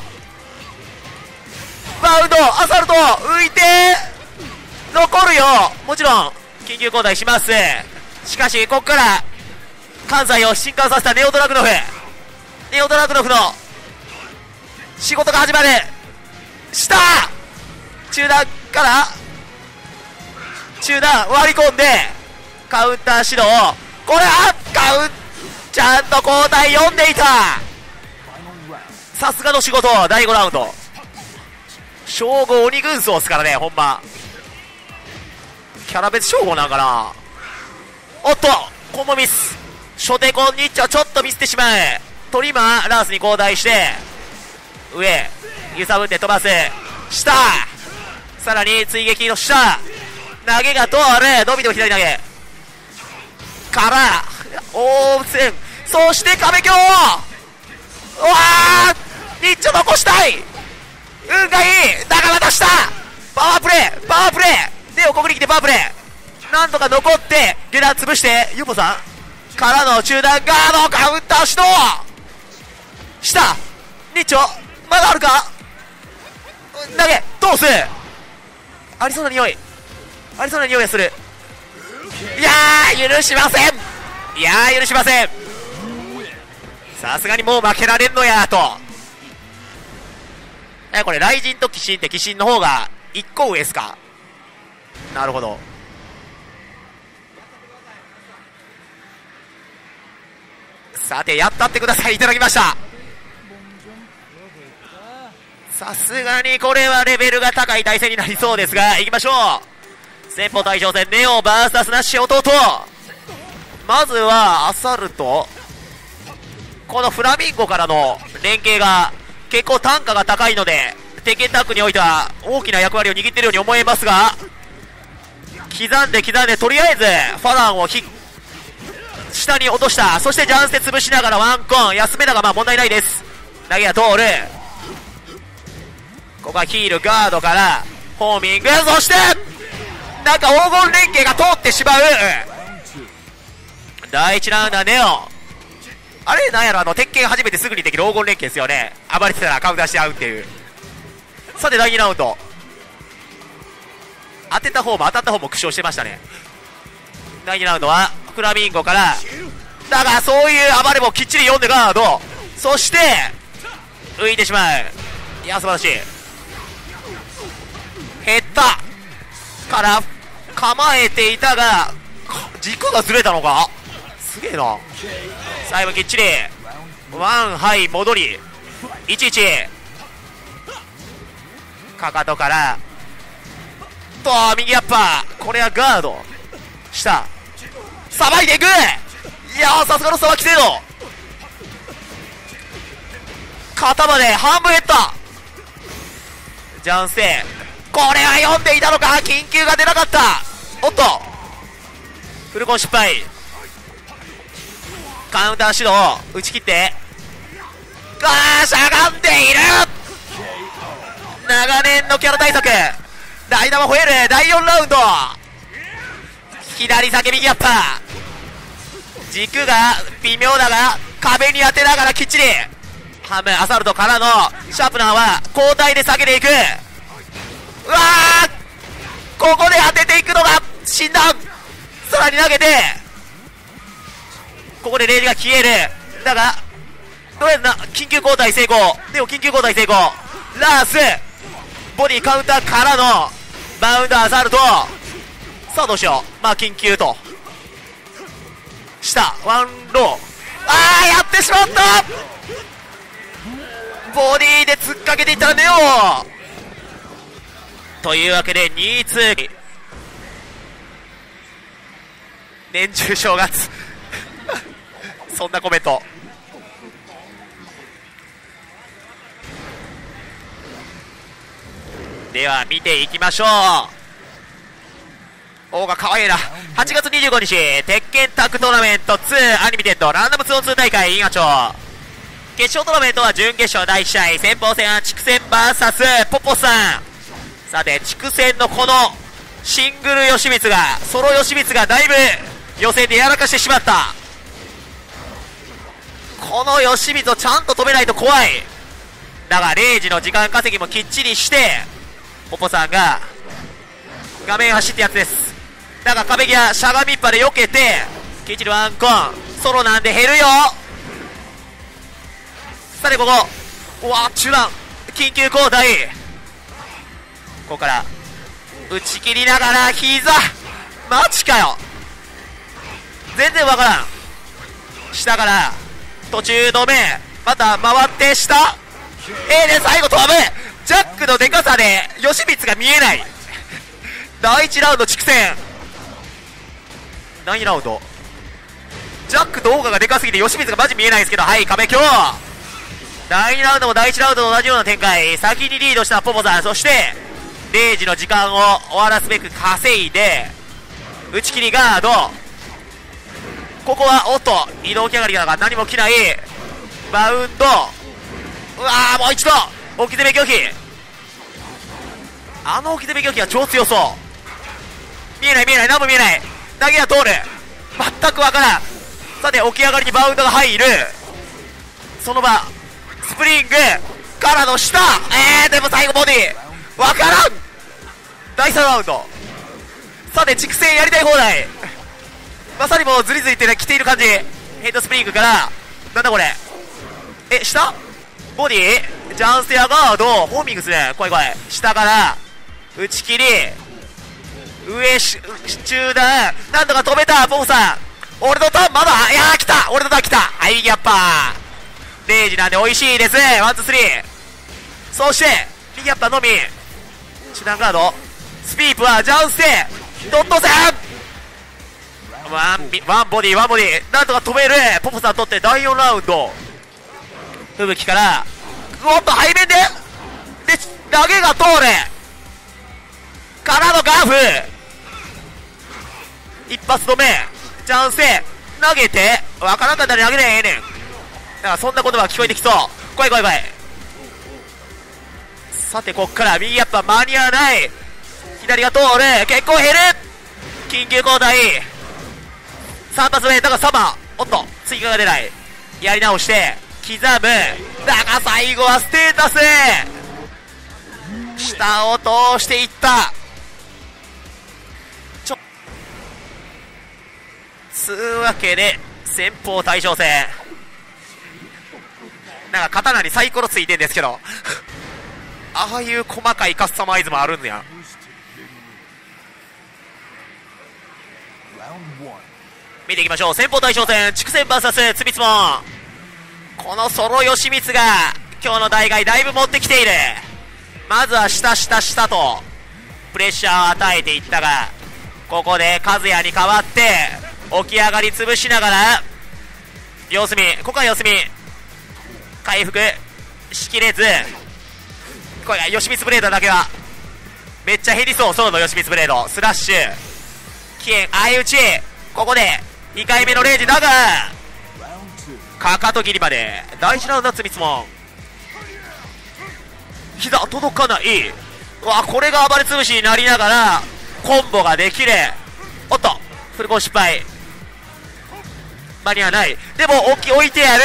[SPEAKER 1] バウンド、アサルト浮いて残るよ。もちろん緊急交代します。しかしここから関西を震撼させたネオドラグノフ、ネオドラグノフの仕事が始まる。下中段から中段割り込んでカウンター指導、これはカウンちゃんと交代読んでいた。さすがの仕事。だいごラウンド、称号鬼軍曹っすからね。ほんまキャラ別称号なんかな。おっとコンボミス、初手コンニッチはちょっとミスってしまう。トリマーラースに交代して上揺さぶって飛ばす。下さらに追撃の下投げが通る。伸びても左投げから大戦、そして壁強、うわーニッチョ残したい。運がいい。だから出したパワープレー、パワープレー、ネオここに来てパワープレー、なんとか残ってゲラ潰してユポさんからの中段ガード、カウンター指導、下ニッチョまだあるか、投げ通す。ありそうな匂い、ありそうな匂いがする。いやー許しません、いやー許しません。さすがにもう負けられんのやと。えこれ雷神と鬼神って鬼神の方がいっこ上ですか。なるほど。さてやったってください。いただきました。さすがにこれはレベルが高い対戦になりそうですが、いきましょう。先方対象戦ネオ ブイエス ナッシュ弟。まずはアサルト、このフラミンゴからの連携が結構単価が高いので鉄拳タッグにおいては大きな役割を握っているように思えますが、刻んで刻んでとりあえずファランをひ下に落とした。そしてジャンスで潰しながらワンコン休めながらまあ問題ないです。投げが通る。ここはヒールガードからホーミング、そしてなんか黄金連携が通ってしまう。だいいちラウンドはネオ、あれなんやろ、あの鉄拳初めてすぐにできる黄金連携ですよね。暴れてたらカウンターして合うっていう。さてだいにラウンド、当てた方も当たった方も苦笑してましたね。だいにラウンドはフラミンゴからだがそういう暴れもきっちり読んでガード、そして浮いてしまう。いや素晴らしい。減ったから構えていたが軸がずれたのか、すげえな。最後きっちりワンハイ戻りいちいちかかとからと右アッパー、これはガード下さばいていく。いやーさすがのさばき精度、肩まで半分減った。ジャンセこれは読んでいたのか、緊急が出なかった。おっとフルコン失敗。カウンター指導打ち切ってあーしゃがんでいる。長年のキャラ対策、代打は吠える。だいよんラウンド、左下げ右アッパー、軸が微妙だが壁に当てながらきっちり半分アサルトからのシャープナーは交代で下げていく。うわーここで当てていくのが診断、さらに投げてここでレージが消える。だがとりあえずな緊急交代成功。でも緊急交代成功。ラースボディカウンターからのバウンドアサルト。さあどうしよう、まあ緊急と下ワンロー、あーやってしまった。ボディで突っかけていったらネオというわけでにたいに年中正月そんなコメント。では見ていきましょう。おーがかわいいな。はちがつにじゅうごにち鉄拳タッグトーナメントツーアニメテッドランダム ツーオンツー 大会銀河町決勝トーナメントは準決勝だいいち試合、先鋒戦は筑前 ブイエス ポポさん。さて筑前のこのシングル吉光がソロ吉光がだいぶ予選でやらかしてしまった。この吉光をちゃんと止めないと怖い。だがれいじの時間稼ぎもきっちりしてポポさんが画面走ってやつです。だが壁際しゃがみっぱで避けてきっちりワンコンソロなんで減るよ。さてここうわ中段緊急交代、ここから打ち切りながら膝マジかよ、全然わからん。下から途中止めまた回って下 A で最後飛ぶ。ジャックのでかさで吉光が見えないだいいちラウンド筑前だいにラウンドジャックとオーガがでかすぎて吉光がマジ見えないんですけど、はい壁今日だいにラウンドもだいいちラウンドと同じような展開、先にリードしたポポさん、そしてれいじの時間を終わらすべく稼いで打ち切りガード。ここはおっと移動き上がりだが何も起きないバウンド。うわーもう一度置き攻め拒否。あの置き攻め拒否は超強そう。見えない見えない何も見えない。投げは通る全くわからん。さて起き上がりにバウンドが入る。その場スプリングからの下、えーでも最後ボディわからん。だいさんラウンドさて筑前やりたい放題、まさにもうズリズリって来ている感じ。ヘッドスプリングからなんだこれ、え下ボディジャンステアガードホーミングすね。怖い怖い。下から打ち切り上し中段なんとか止めたポンさん。俺のターンまだいやー来た俺のターン来た。はい右アッパーれいじなんで美味しいですワンツースリー。そして右アッパーのみ中段ガードスピープはジャンステドット戦ワンワンボディワンボディなんとか止めるポポさん取ってだいよんラウンド吹雪からおっと背面でで投げが通るからのガーフ一発止めチャンス投げてわからんかったら投げねえええねん。だからそんな言葉が聞こえてきそう。怖い怖い怖い。さてこっから右アッパー間に合わない。左が通る結構減る緊急交代さん発目だからサマーおっと追加が出ない。やり直して刻むだが最後はステータス下を通していった。ちょつうわけで先鋒大将戦なんか刀にサイコロついてんですけどああいう細かいカスタマイズもあるんや。見ていきましょう。先鋒大将戦筑前 ブイエス つみつもん。このソロ吉光が今日の大会だいぶ持ってきている。まずは下下下とプレッシャーを与えていったがここで和也に代わって起き上がり潰しながら様子見ここは様子見回復しきれずこれ吉光ブレードだけはめっちゃ減りそう。ソロの吉光ブレードスラッシュ起源相打ちここでにかいめのレイジだがかかと切りまでだいいちラウンドつみつもん膝届かない。うわこれが暴れ潰しになりながらコンボができる。おっとフルコン失敗間に合わない。でも置き置いてやる。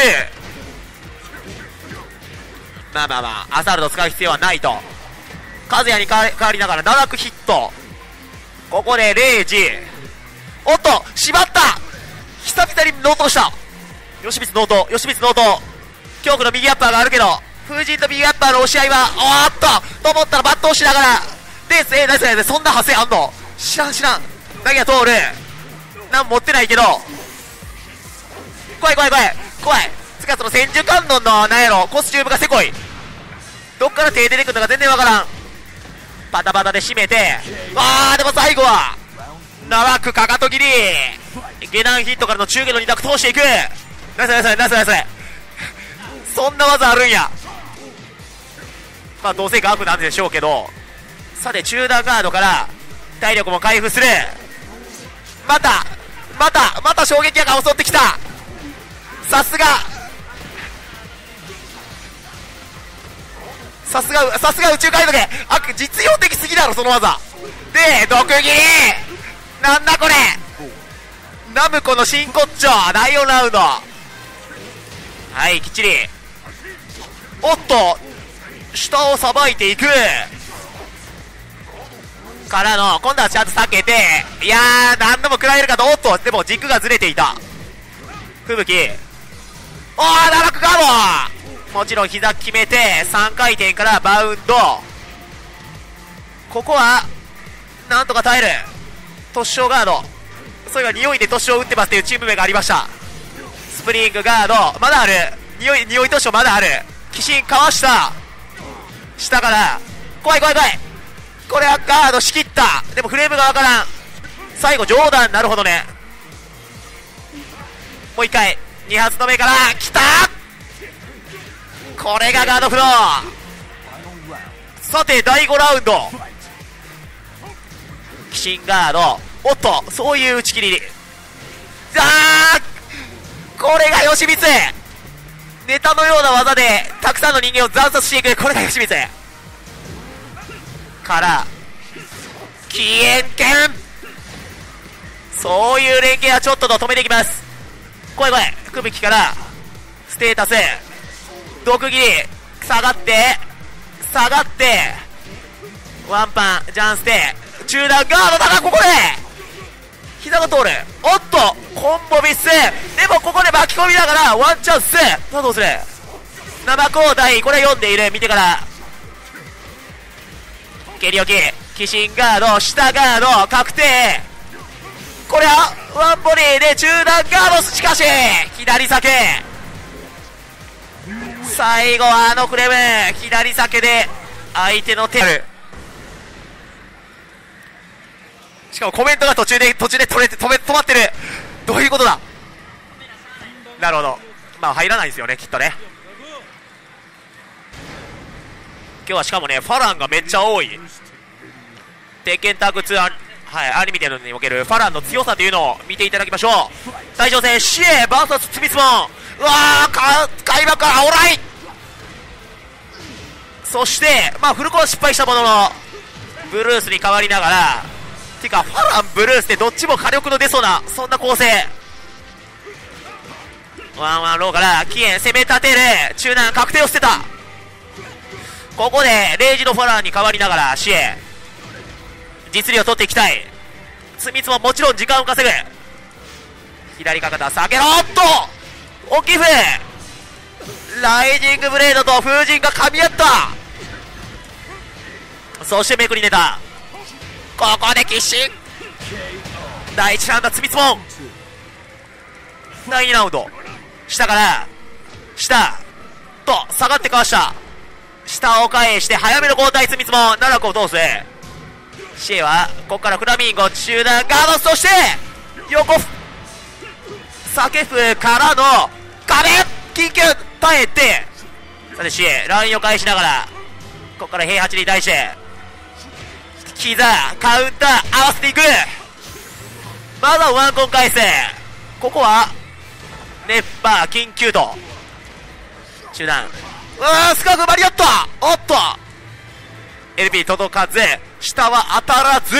[SPEAKER 1] まあまあまあアサルト使う必要はないと和也に代わりながらななくヒット。ここでレイジおっと縛った久々に納刀した吉光納刀吉光納刀恐怖の右アッパーがあるけど風神と右アッパーの押し合いはおーっとと思ったら抜刀しながらレースえーナイスナイスそんな派生あんの知らん知らん投げが通るなん持ってないけど怖い怖い怖い怖いつかその千手観音のなんやろコスチュームがせこいどっから手出てくるのか全然わからん。 パタパタで締めて、あーでも最後は長くかかと切り、下段ヒットからの中下のに択通していく。ナイスナイスナイスナイス。そんな技あるんや。まあどうせガーフなんでしょうけど、さて中段ガードから体力も回復する。またまたまた衝撃波が襲ってきた。さすがさすがさすが宇宙海賊。あ、実用的すぎだろその技で毒斬り。なんだこれ、ナムコの真骨頂だいよんラウンド。はい、きっちり。おっと下をさばいていくからの、今度はちゃんと避けて、いやー何度も食らえるかと。おっとでも軸がずれていた。吹雪、おー奈落ガード、もちろん膝決めてさんかい転からバウンド。ここはなんとか耐える。突衝ガード、そういえば匂いで突衝を打ってますっていうチーム名がありました。スプリングガードまだある。匂い匂い突衝まだある。鬼神かわした。下から怖い怖い怖い。これはガードしきった。でもフレームがわからん。最後ジョーダン、なるほどね。もう一回に発の目からきた。これがガードフロー。さてだいごラウンド、鬼神ガード。おっとそういう打ち切り。あーこれが吉光。ネタのような技でたくさんの人間を惨殺していく。これが吉光から起炎剣。そういう連携はちょっとと止めていきます。怖い怖い。吹雪からステータス毒斬り、下がって下がってワンパンジャンステ中段ガードだが、ここで膝が通る。おっとコンボミス。でもここで巻き込みながらワンチャンス。さあどうする。生交代、これ読んでいる。見てから蹴り置き、鬼神ガード下ガード確定。これはワンボディで中段ガード。しかし左避け。最後はあのフレーム左避けで相手の手。しかもコメントが途中で途中で取れて止め止まってる。どういうことだ。なるほど、まあ入らないですよねきっとね。今日はしかもねファランがめっちゃ多い。鉄拳タッグツー、はい、アニメにおけるファランの強さというのを見ていただきましょう。対象戦シエ ブイエス ツミスモン。うわーか開幕からオーライ。そしてまあフルコア失敗したもののブルースに変わりながら、てかファランブルースってどっちも火力の出そうなそんな構成。ワンワンローからキエン攻め立てる。中段確定を捨てた。ここでレイジのファランに変わりながらシエ実利を取っていきたい。ツミツももちろん時間を稼ぐ。左かかた下げろ。おっと大きい笛。ライジングブレードと風神が噛み合った。そしてめくりネタ。ここでキッシン。だいいちラウンドツミツモン。だいにラウンド下から下と下がってかわした。下を返して早めの交代。ツミツモン奈落を通す。シエはここからフラミンゴ中段ガード。そして横サケフからの壁緊急耐えて、さてシエラインを返しながらここから平八に対して膝カウンター合わせていく。まだワンコン返す。ここは熱波緊急と中段。うわースカーフマリオット。おっと エルピー 届かず。下は当たらず。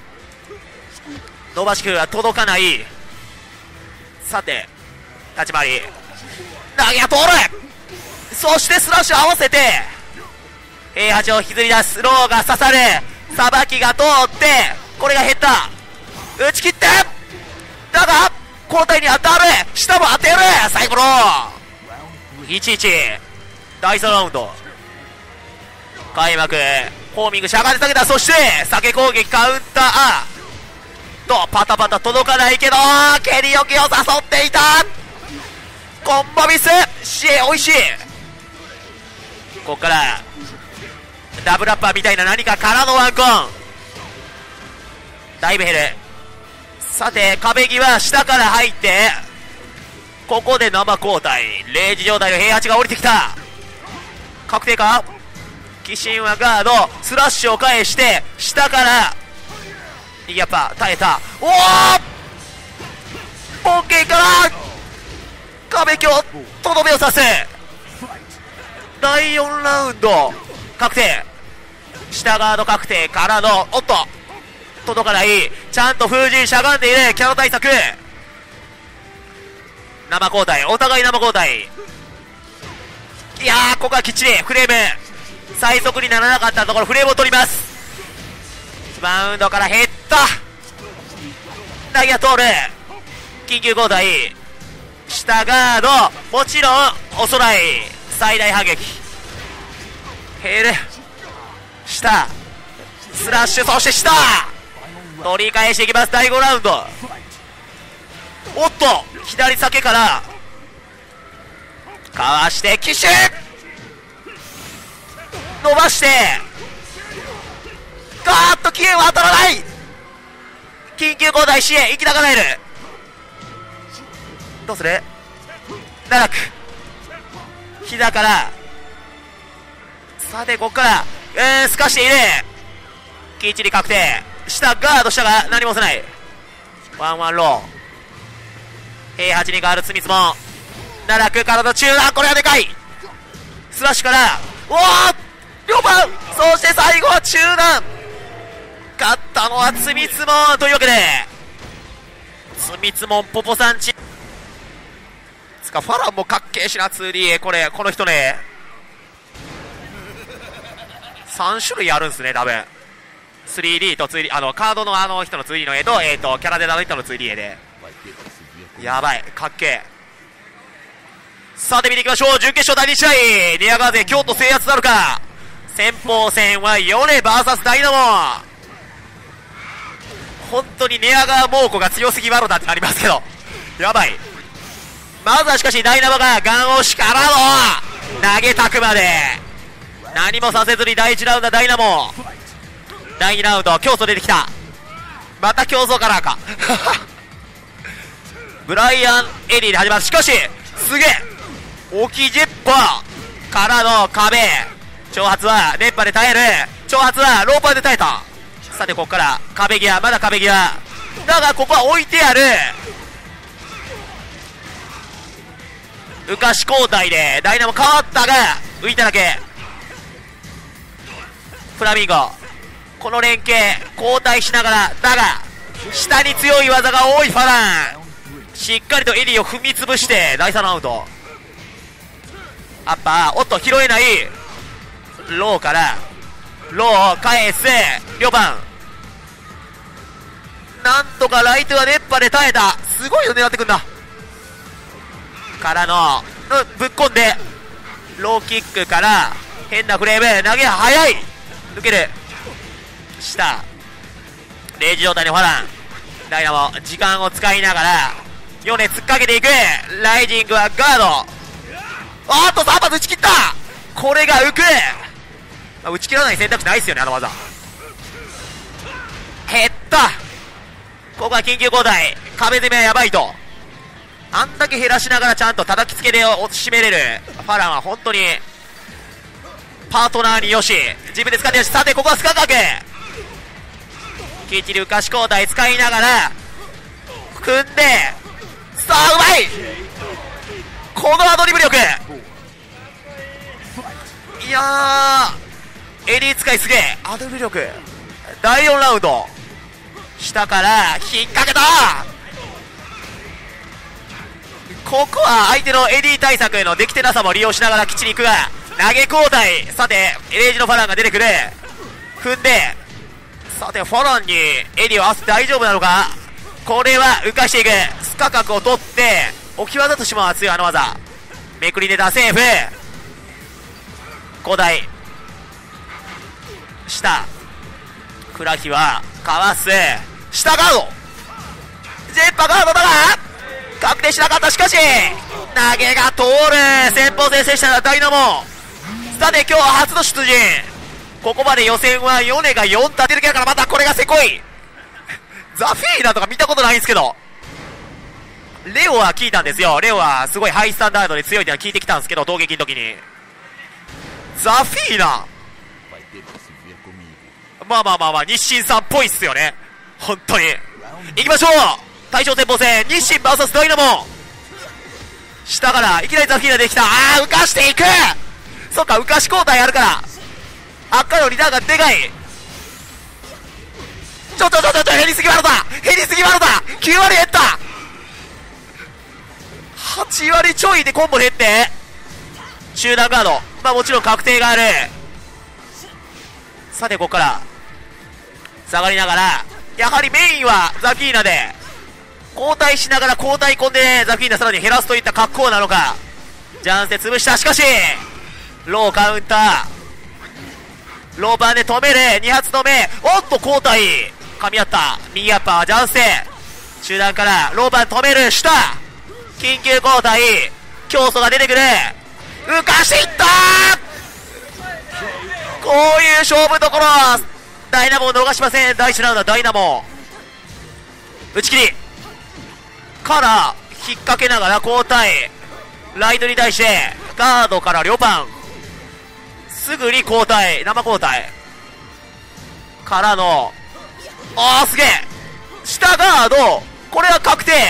[SPEAKER 1] 伸ばしくは届かない。さて立ち回り投げが通る。そしてスラッシュ合わせて平八を引きずり出す。ローが刺さる。さばきが通ってこれが減った。打ち切ってだが交代に当たる。下も当てる。最後のいちいちだいさんラウンド開幕。ホーミングしゃがれ下げた。そして避け攻撃カウンターとパタパタ届かないけど蹴り置きを誘っていた。コンボミスシエおいしい。ここからダブルアッパーみたいな何かからのワンコン。だいぶ減る。さて壁際下から入って、ここで生交代。レイジ状態の平八が降りてきた。確定か。鬼神はガードスラッシュを返して下から右アッパー耐えた。おおポンケンから壁強とどめを刺す。だいよんラウンド確定。下ガード確定からのおっと届かない。ちゃんと封じしゃがんでいる。キャノ対策。生交代お互い生交代。いやーここはきっちりフレーム最速にならなかったところフレームを取ります。マウンドから減った。ダイヤ通る。緊急交代下ガードもちろんおそらい最大反撃減る。下スラッシュそして下取り返していきます。だいごラウンド。おっと左避けからかわして奇襲伸ばしてガーッと期限は当たらない。緊急交代支援行きながらえる。どうする。長く膝からさてここからえー、すかしている。きっちり確定。下ガード下が何もせない。ワンワンロー平八に変わるスミスも奈落からの中段。これはでかい。スラッシュからおお両番そして最後は中段。勝ったのはツミツモンというわけでツミツモンポポさんちつかファランもかっけえしな ツーディーエー これこの人ねさん種類あるんすね多分。 スリーディー と ツーディー あのカードのあの人の ツーディー の絵と、えー、とキャラデザの人の ツーディー 絵でやばいかっけえ。さて見ていきましょう。準決勝だいに試合ニアガー勢京都制圧なるか。先鋒戦はヨネ ブイエス ダイナモ。本当にネアガー猛虎が強すぎワロだってなりますけどやばい。まずはしかしダイナモがガン押しからの投げたくまで何もさせずにだいいちラウンドはダイナモ。だいにラウンド競争出てきた。また競争からかブライアン・エリーで始まる。しかしすげえ置きジェッパーからの壁。挑発は熱波で耐える。挑発はローパーで耐えた。さてここから壁際まだ壁際だがここは置いてある。浮かし交代でダイナモ変わったが浮いただけ。フラミンゴこの連携交代しながらだが下に強い技が多いファラン。しっかりとエリーを踏み潰してだいさんラウンドアッパー。おっと拾えない。ローからローを返す。両番なんとかライトは熱波で耐えた。すごいよ狙ってくんだからのぶっ込んでローキックから変なフレーム投げ早い抜ける。下レイジ状態のファラン。ダイナモ時間を使いながらヨネ突っかけていく。ライジングはガード。あっとさん発打ち切った。これが浮く。打ち切らない選択肢ないっすよねあの技。減った。ここは緊急交代。壁攻めはやばいと。あんだけ減らしながらちゃんと叩きつけで締めれるファランは本当にパートナーによし自分で使ってよし。さてここはスカカクきっちり浮かし交代使いながら組んでさあうまい。このアドリブ力いやーエリー使いすげえアドリブ力。だいよんラウンド下から引っ掛けた。ここは相手のエリー対策へのできてなさも利用しながらきっちりいくが投げ交代。さてレイジのファランが出てくる。踏んでさてファランにエリーを合わせて大丈夫なのか。これは浮かしていく。スカ角を取って置き技としても強いあの技。めくりネタセーフ。交代下クラヒはかわす。下ガードジェッパガードだが確定しなかった。しかし投げが通る。先鋒戦制したダイナモ。さて今日は初の出陣。 ここまで予選はヨネがよん立てる気だから、またこれがせこい。ザフィーナとか見たことないんですけど、レオは聞いたんですよ。レオはすごいハイスタンダードで強いってのは聞いてきたんですけど、攻撃の時に。ザフィーナ、まあまあまあまあ、日清さんっぽいっすよね。本当に。行きましょう、大将戦法戦、日清 ブイエス ダイナモ。下からいきなりザフィーナできた。ああ、浮かしていく。そっか、浮かし交代あるから、赤のリターンがでかい。ちょちょちょちょちょ、減りすぎワルだ、減りすぎワルだ。きゅう割減った。はち割ちょいでコンボ減って、集団ガード、まあもちろん確定がある。さてここから下がりながら、やはりメインはザフィーナで交代しながら交代込んで、ザフィーナさらに減らすといった格好なのか。ジャンセ潰した。しかしローカウンター、ローバーで止める。に発止め、おっと交代噛み合った。右アッパージャンセ、集団からローバー止める。下緊急交代、競争が出てくる。浮かしていったー。こういう勝負どころ、ダイナモを逃しません。第一ラウンドはダイナモ打ち切りから引っ掛けながら交代。ライトに対してガードからリョパン、すぐに交代、生交代からの、あーすげえ、下ガード、これは確定。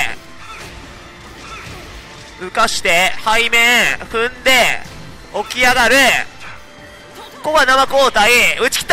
[SPEAKER 1] 浮かして背面踏んで起き上がる。ここは生交代、打ち切った。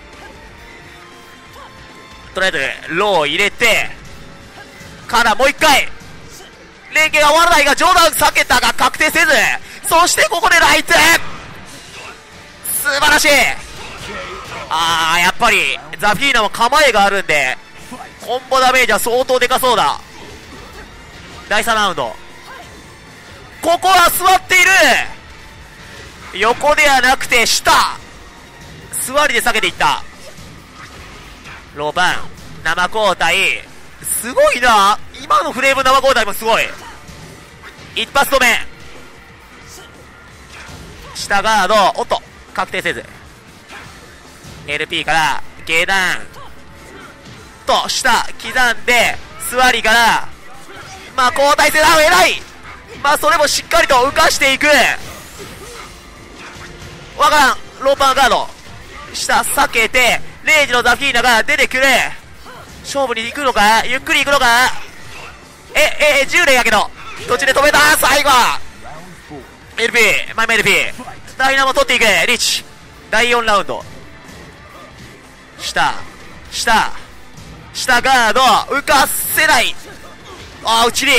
[SPEAKER 1] とりあえずローを入れてからもう一回連携が終わらないが、ジョーダン避けたが確定せず、そしてここでライト、素晴らしい。あーやっぱりザフィーナも構えがあるんでコンボダメージは相当でかそうだ。だいさんラウンド、ここは座っている。横ではなくて下、座りで下げていった。ローバン生交代、すごいな。今のフレーム生交代もすごい。一発止め、下ガード、おっと確定せず、 エルピー から下段と下刻んで座りから、まあ交代せな、偉い。まあそれもしっかりと浮かしていく。わからん、ローパンガード下避けて、レイジのザフィーナが出てくる。勝負に行くのか、ゆっくり行くのか。ええじゅう連やけど途中で止めた。最後 エルピー マイマイ エルピー ダイナモ取っていく。リーチだいよんラウンド、下下下ガード浮かせない。ああ、打ちに、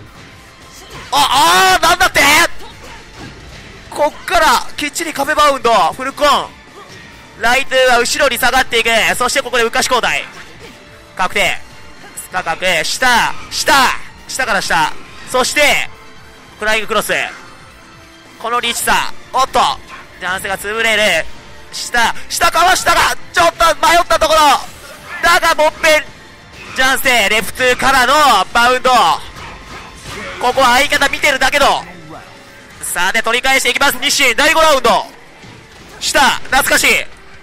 [SPEAKER 1] ああーなんだって。こっからきっちり壁バウンド、フルコン、ライトは後ろに下がっていく。そしてここで浮かし交代確定。高く下下下から下、そしてフライングクロス、このリーチさ、おっとジャンセが潰れる。下下かわしたがちょっと迷ったところだが、もっぺんジャンセレフトからのバウンド、ここは相方見てるだけど、さあで取り返していきます。日清だいごラウンド、下懐かしい。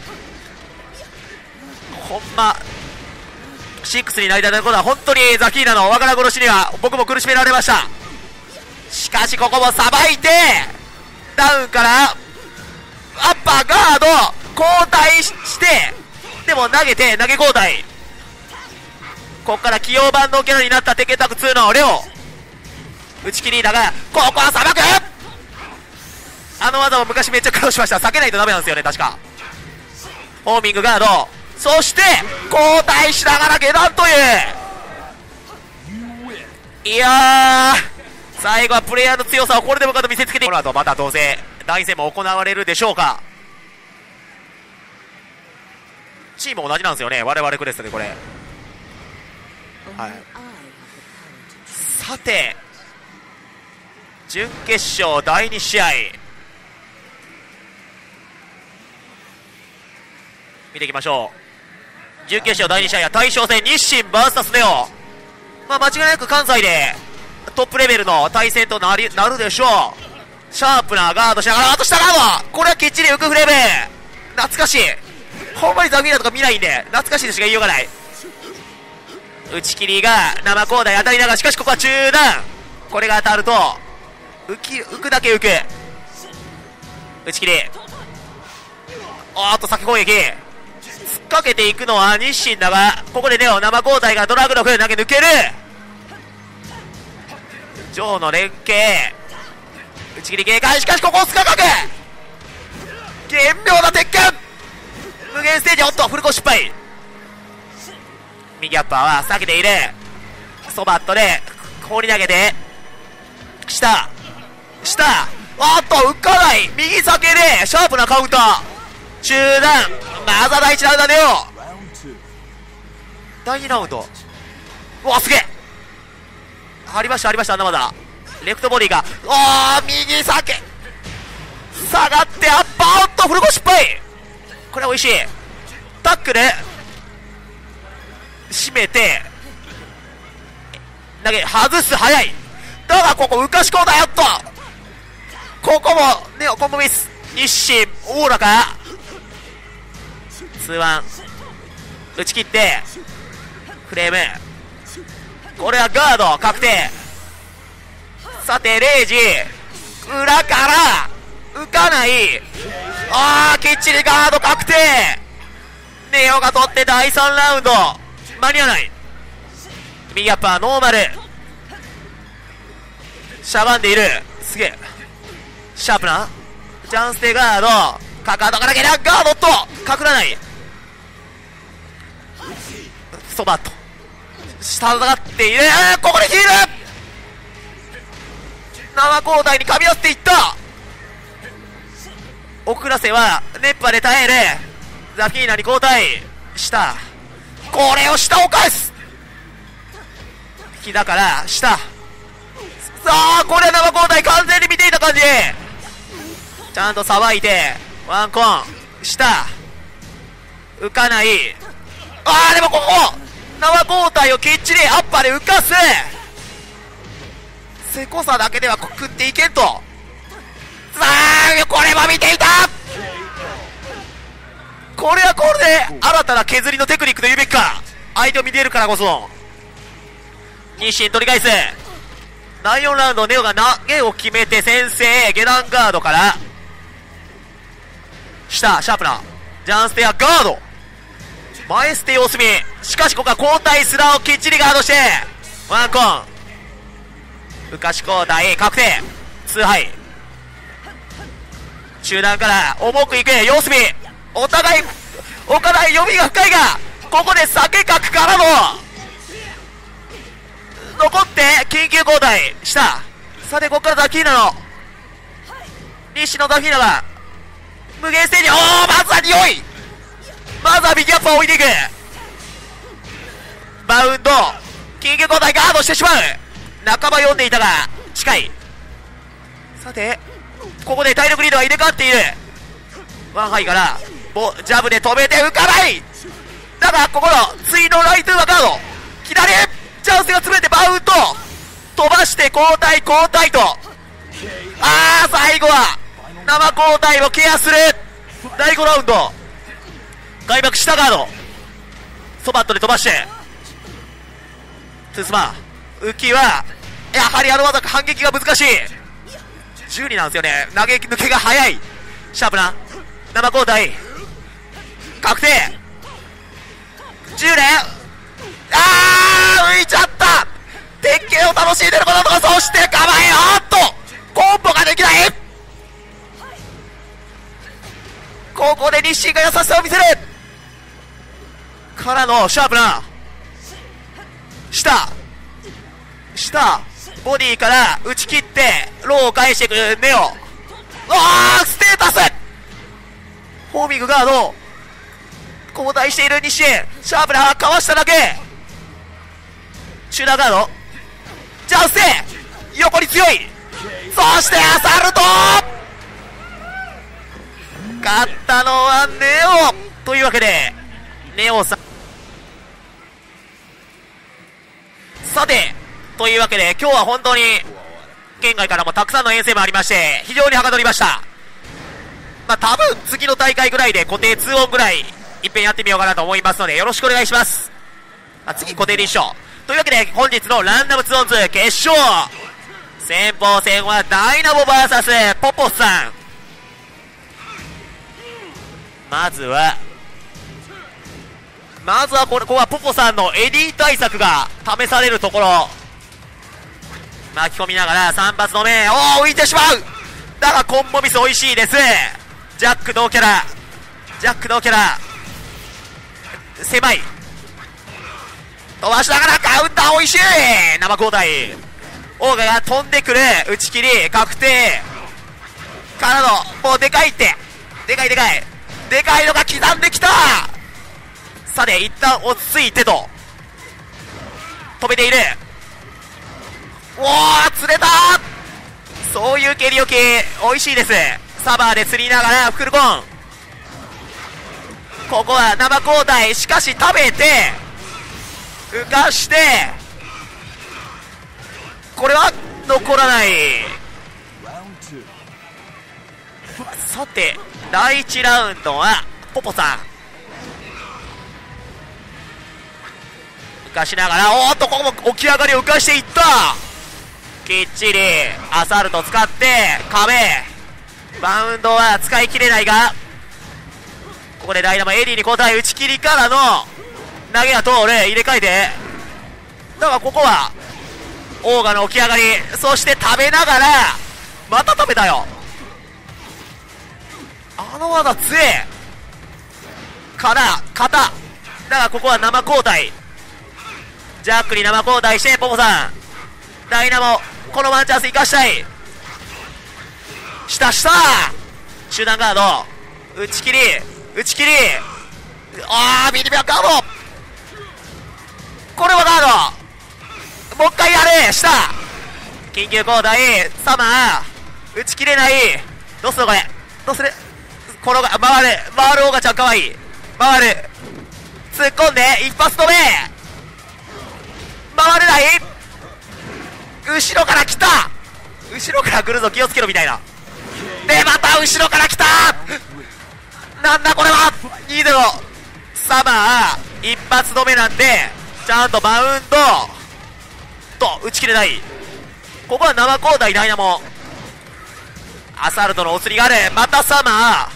[SPEAKER 1] ほんまろくになりたいところは本当にザキーナのわから殺しには僕も苦しめられました。しかしここもさばいてダウンからアッパーガード交代して、でも投げて投げ交代。ここから起用版のキャラになったテケタクツーのレオ打ち切りだが、ここはさばく。あの技も昔めっちゃ苦労しました。避けないとダメなんですよね確か。ホーミングガード、そして交代しながら下段という、いやー最後はプレイヤーの強さをこれでもかと見せつけて、この後またどうせ大戦も行われるでしょうか。チーム同じなんですよね、我々クレストでこれ、はい、さて準決勝だいに試合見ていきましょう。準決勝だいに試合は大将戦日清 ブイエス ネオ、まあ、間違いなく関西でトップレベルの対戦となりなるでしょう。シャープなガードしながら、あと下ガード、これはきっちり浮くフレーム、 懐かしい。ほんまにザフィーナとか見ないんで懐かしいとしか言いようがない。打ち切りが生交代当たりながら、しかしここは中段。これが当たると浮き浮くだけ浮く。打ち切り、おーっと先攻撃突っかけていくのは日清だが、ここでネオ生交代がドラグロフ投げ抜ける。ジョーの連携、打ち切り警戒、しかしここをスカカク玄妙な鉄拳、無限ステージ、おっとフルコー失敗。右アッパーは避けている。ソバットで放り投げて下下、おっと浮かない、右避けでシャープなカウンター、中段、まずは第一ラウンドだよ。だいにラウンド、うわすげえ、ありましたありました、まだレフトボディが、おー右避け下がってアッパー、おっとフルコ失敗。これは美味しい。タックル締めて投げ外す、早い。だがここ浮かしこうだよっと、ここもネオコンボミス、日清おおらかツーワン打ち切ってフレーム、これはガード確定。さてレイジ裏から浮かない、あーきっちりガード確定。ネオが取ってだいさんラウンド間に合わない。右アッパーノーマルしゃがんでいる、すげえシャープなジャンステガード、かかとからけなガードと隠らない。ソバット下がっている、ここでヒール、生交代に噛み合っていった。遅らせは熱波で耐える。ザフィーナに交代した、これを下を返す、木だから下、さあこれは生交代完全に見ていた感じ、ちゃんとさばいてワンコン下浮かない。あーでもここ生交代をきっちりアッパーで浮かす、せこさだけでは食っていけんと。さあこれも見ていた、これはこれで新たな削りのテクニックと言うべきか。相手を見ているからこそ日清取り返す。だいよんラウンドネオが投げを決めて先制、下段ガードから下シャープなジャンステアガード、前捨て様子見、しかしここは交代スラーをきっちりガードしてワンコン浮かし交代確定、ツーハイ中段から重くいく様子見、お互いお互い読みが深いが、ここで酒角からの残って緊急交代した。さてここからザキーナの西のザキーナが無限ステージ、おおまずは匂い、まずは右アッパーを置いていく、バウンド緊急交代ガードしてしまう、仲間読んでいたが近い。さてここで体力リードが入れ替わっている。ワンハイからボジャブで止めて浮かない。だがここの次のライトゥーはガード、左チャンスが詰めてバウンド飛ばして交代交代と、あー最後は生交代をケアする。だいごラウンド開幕したガード、ソバットで飛ばしてトゥースマー浮きはやはりあの技反撃が難しい。じゅうになんですよね、投げ抜けが早い。シャープな生交代確定、じゅう連、あー浮いちゃった、鉄拳を楽しんでることとか、そして構え、おっとコンボができない。ここで日清が優しさを見せるからのシャープな下下ボディから打ち切ってローを返していくネオ、あーステータスホーミングガード交代している日清、シャープなかわしただけ、中段ガードジャンステ横に強い、そしてアサルト、勝ったのはネオというわけでネオさん、さてというわけで今日は本当に県外からもたくさんの遠征もありまして非常にはかどりました。 まあ多分次の大会ぐらいで固定ツーオンぐらいいっぺんやってみようかなと思いますので、よろしくお願いします。まあ、次固定で一緒というわけで、本日のランダムツーオンツー決勝先鋒戦はダイナモ ブイエス ポポさん。まずはまずはこれここはポポさんのエディ対策が試されるところ、巻き込みながらさん発の目、おお浮いてしまう。だがコンボミス美味しいです。ジャックノーキャラ、ジャックノーキャラ、狭い飛ばしながらカウンター美味しい。生交代、オーガが飛んでくる、打ち切り確定からのもうでかいって、でかいでかいでかいのが刻んできた。さて一旦落ち着いてと止めている。おお釣れた。そういう蹴り置き美味しいです。サバーで釣りながらフルコン、ここは生交代、しかし食べて浮かして、これは残らない。さてだいいちラウンドはポポさん浮かしながら、おーっとここも起き上がりを浮かしていった。きっちりアサルト使って壁、バウンドは使い切れないが、ここでダイナモエディに交代、打ち切りからの投げが通る、入れ替えて、だからここはオーガの起き上がり、そして食べながらまた食べたよ。あの技強えから肩だが、ここは生交代、ジャックに生交代してポポさん、ダイナモこのワンチャンス生かしたい。下下集団ガード、打ち切り打ち切り、ああビリビリガード、これはガード、もう一回やれ。下緊急交代、サマー打ち切れない。どうするこれ、どうする、転が回る回る、オーガちゃんかわいい、回る突っ込んで一発止め、回れない、後ろから来た、後ろから来るぞ気をつけろみたいな。でまた後ろから来た、なんだこれは。にゼロサマー一発止めなんで、ちゃんとバウンドと打ち切れない。ここは生交代、ダイナモアサルトのお釣りがある。またサマ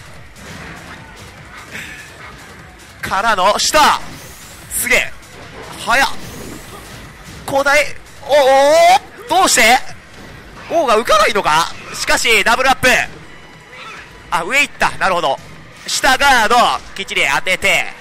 [SPEAKER 1] ーからの下、すげえ早っ交代、おおどうして王が浮かないのか。しかしダブルアップ、あ上行った、なるほど。下ガードきっちり当てて、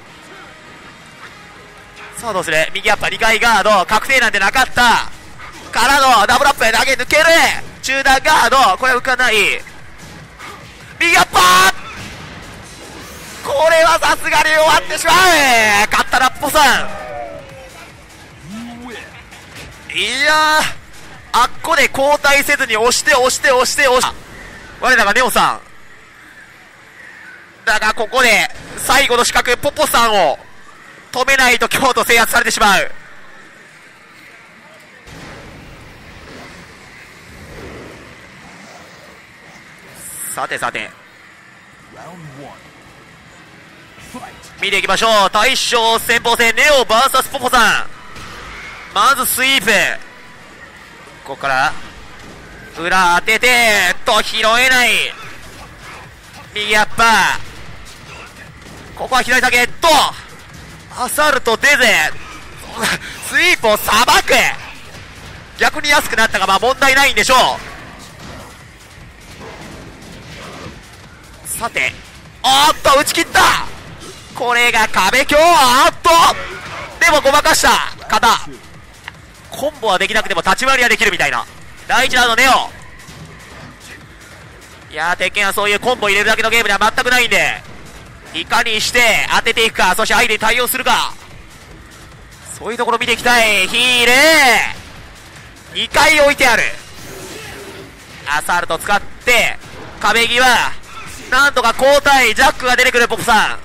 [SPEAKER 1] さあどうする、右アッパーにかいガード確定なんてなかったからのダブルアップで投げ抜ける、中段ガードこれ浮かない、右アッパー、これはさすがに終わってしまう。勝ったラッポさん、いやーあっこで交代せずに押して押して押して押して、我らがネオさんだが、ここで最後の資格ポポさんを止めないと京都制圧されてしまう。さてさて見ていきましょう。大将先鋒戦ネオ ブイエス ポポさん、まずスイープ、ここから裏当ててと拾えない、右アッパー、ここは左下げとアサルト出ぜスイープをさばく、逆に安くなったがまあ問題ないんでしょう。さておーっと打ち切った、これが壁強、あーっとでもごまかした肩、コンボはできなくても立ち回りはできるみたいな。だいいちラウンドネオ、いやー鉄拳はそういうコンボ入れるだけのゲームでは全くないんで、いかにして当てていくか、そして相手に対応するか、そういうところ見ていきたい。ヒールにかい置いてある、アサルト使って壁際、なんとか交代、ジャックが出てくるポポさん、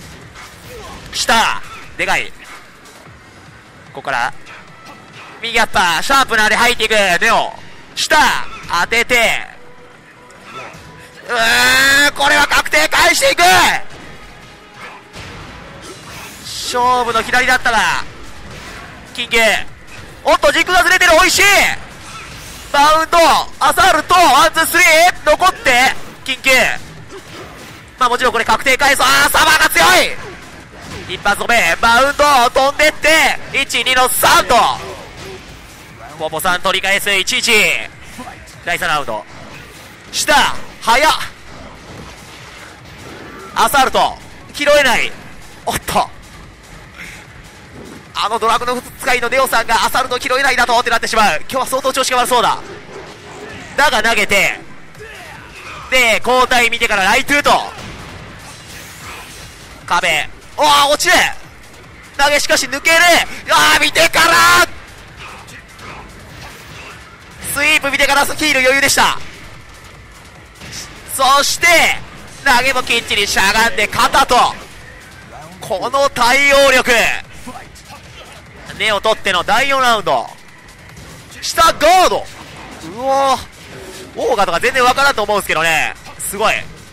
[SPEAKER 1] 下でかい、ここから右アッパーシャープナーで入っていくネオ、下当ててうーん、これは確定返していく。勝負の左だったがキング、おっと軸がずれてる、おいしいバウンド、アサルトワンツースリー残ってキング、まあもちろんこれ確定返す。あーサバが強い。一発目バウンド飛んでっていちにのさんとポポさん取り返すいちいち。だいさんラウンド下早っ、アサルト拾えない。おっとあのドラグの使いのネオさんがアサルト拾えないだとってなってしまう。今日は相当調子が悪そうだ。だが投げてで交代見てからライトゥーと壁、おー落ちる投げ、しかし抜ける。あー見てからスイープ見てからヒール余裕でした。そして投げもきっちりしゃがんで肩とこの対応力、根を取ってのだいよんラウンド下ガード、うわオーガとか全然わからんと思うんですけどね、すごい。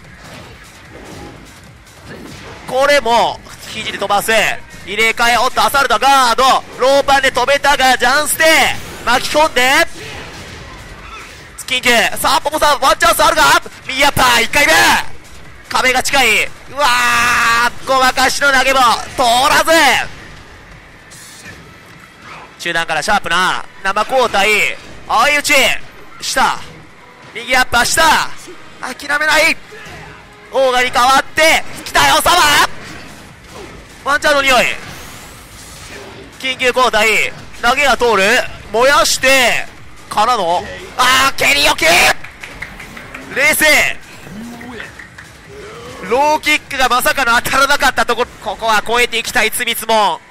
[SPEAKER 1] これも肘で飛ばす入れ替え、おっとアサルトガードローパンで飛べたがジャンスで巻き込んでスキンク、さあポポさんワンチャンスあるが右アッパーいっかいめ壁が近い。うわーごまかしの投げも通らず、中段からシャープな生交代相打ち下右アッパー下諦めない。オーガに変わってきたよサバワンチャンの匂い、緊急交代投げが通る燃やしてからのあー蹴りよけ冷静、ローキックがまさかの当たらなかったところ、ここは超えていきたいつみつもん。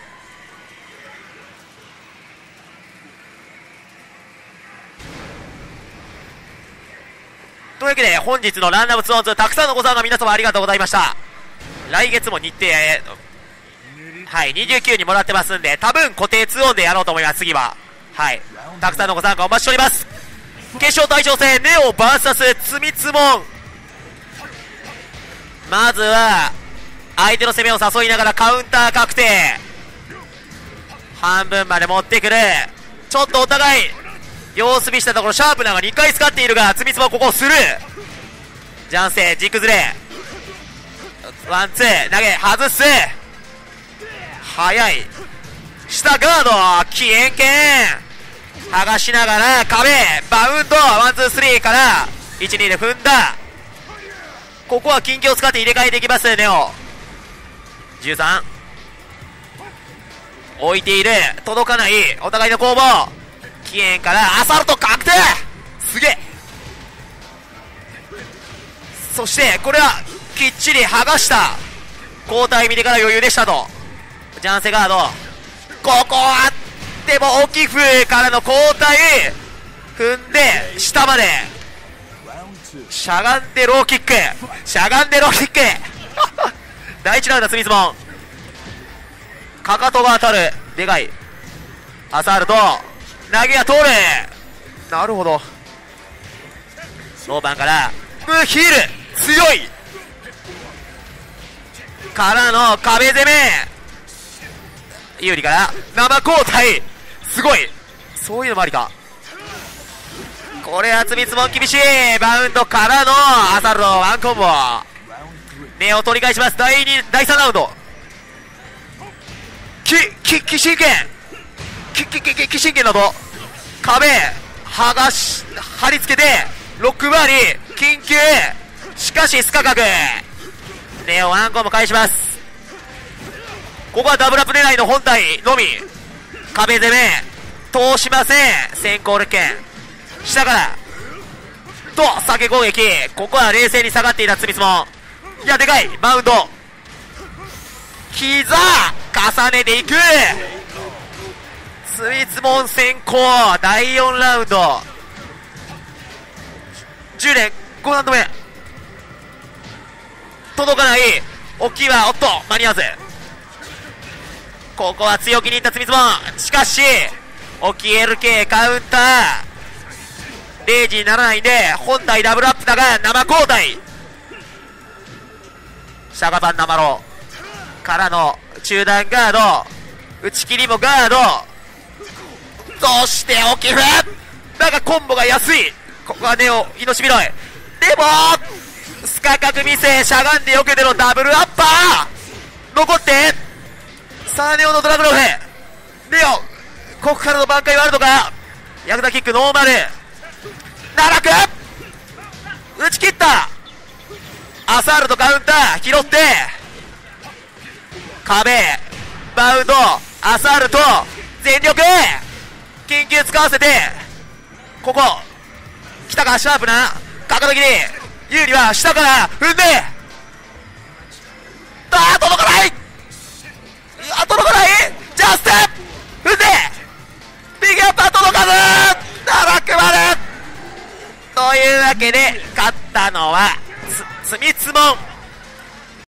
[SPEAKER 1] というわけで本日のランダムツーオンツーたくさんのご参加皆様ありがとうございました。来月も日程、えー、はいにじゅうきゅうにもらってますんで多分固定ツーオンでやろうと思います。次ははいたくさんのご参加お待ちしております。決勝対象戦ネオ ブイエス つみつもん、まずは相手の攻めを誘いながらカウンター確定、半分まで持ってくる。ちょっとお互い様子見したところシャープナーがにかい使っているがつみつもここをする。ジャンセ軸ずれワンツー投げ外す、速い下ガード起炎剣剥がしながら壁バウンドワンツースリーからいちにで踏んだ。ここは近畿を使って入れ替えていきますネオじゅうさん置いている、届かないお互いの攻防、起炎からアサルト確定すげえ。そしてこれはきっちり剥がした交代見てから余裕でしたとジャンセガード、ここはでもオキフからの交代踏んで下までしゃがんでローキックしゃがんでローキックだいいちラウンドスミスモンかかとが当たるでかいアサルト投げが通る、なるほどノーバンからムヒール強いからの壁攻め有利から生交代すごい、そういうのもありか。これはつみつもん厳しいバウンドからのアサルトワンコンボ目を取り返します。だいにだいさんラウンドききき神剣きききき神剣など壁剥がし貼り付けてロックバーに緊急しかしスカ角ネオワンコンボ返します。ここはダブルアップ狙いの本体のみ壁攻め通しません。先行レッケン下からと避け攻撃、ここは冷静に下がっていたつみつもん、いやでかいバウンド膝重ねていくつみつもん先行だいよんラウンドじゅう連ごラウンド目届かない大きいはおっと間に合わず、ここは強気にいったつみつもん、しかし大きい エルケー カウンターれいじにならないんで本体ダブルアップだが生交代シャガバンナマロからの中段ガード、打ち切りもガード、そしてオキフだがコンボが安い。ここはネオ命拾いでもスカ角見せしゃがんでよけてのダブルアッパー残って、さあネオのドラグロフネオここからの挽回はあるのか。ヤクザキックノーマル奈落打ち切った。アサールとカウンター拾って壁バウンドアサールと全力緊急使わせて、ここ来たかシャープなかかと切り、有利は下から踏んで、あー届かない、あ届かない、ジャスト踏んでビッグアッパー届かず、奈落丸というわけで勝ったのは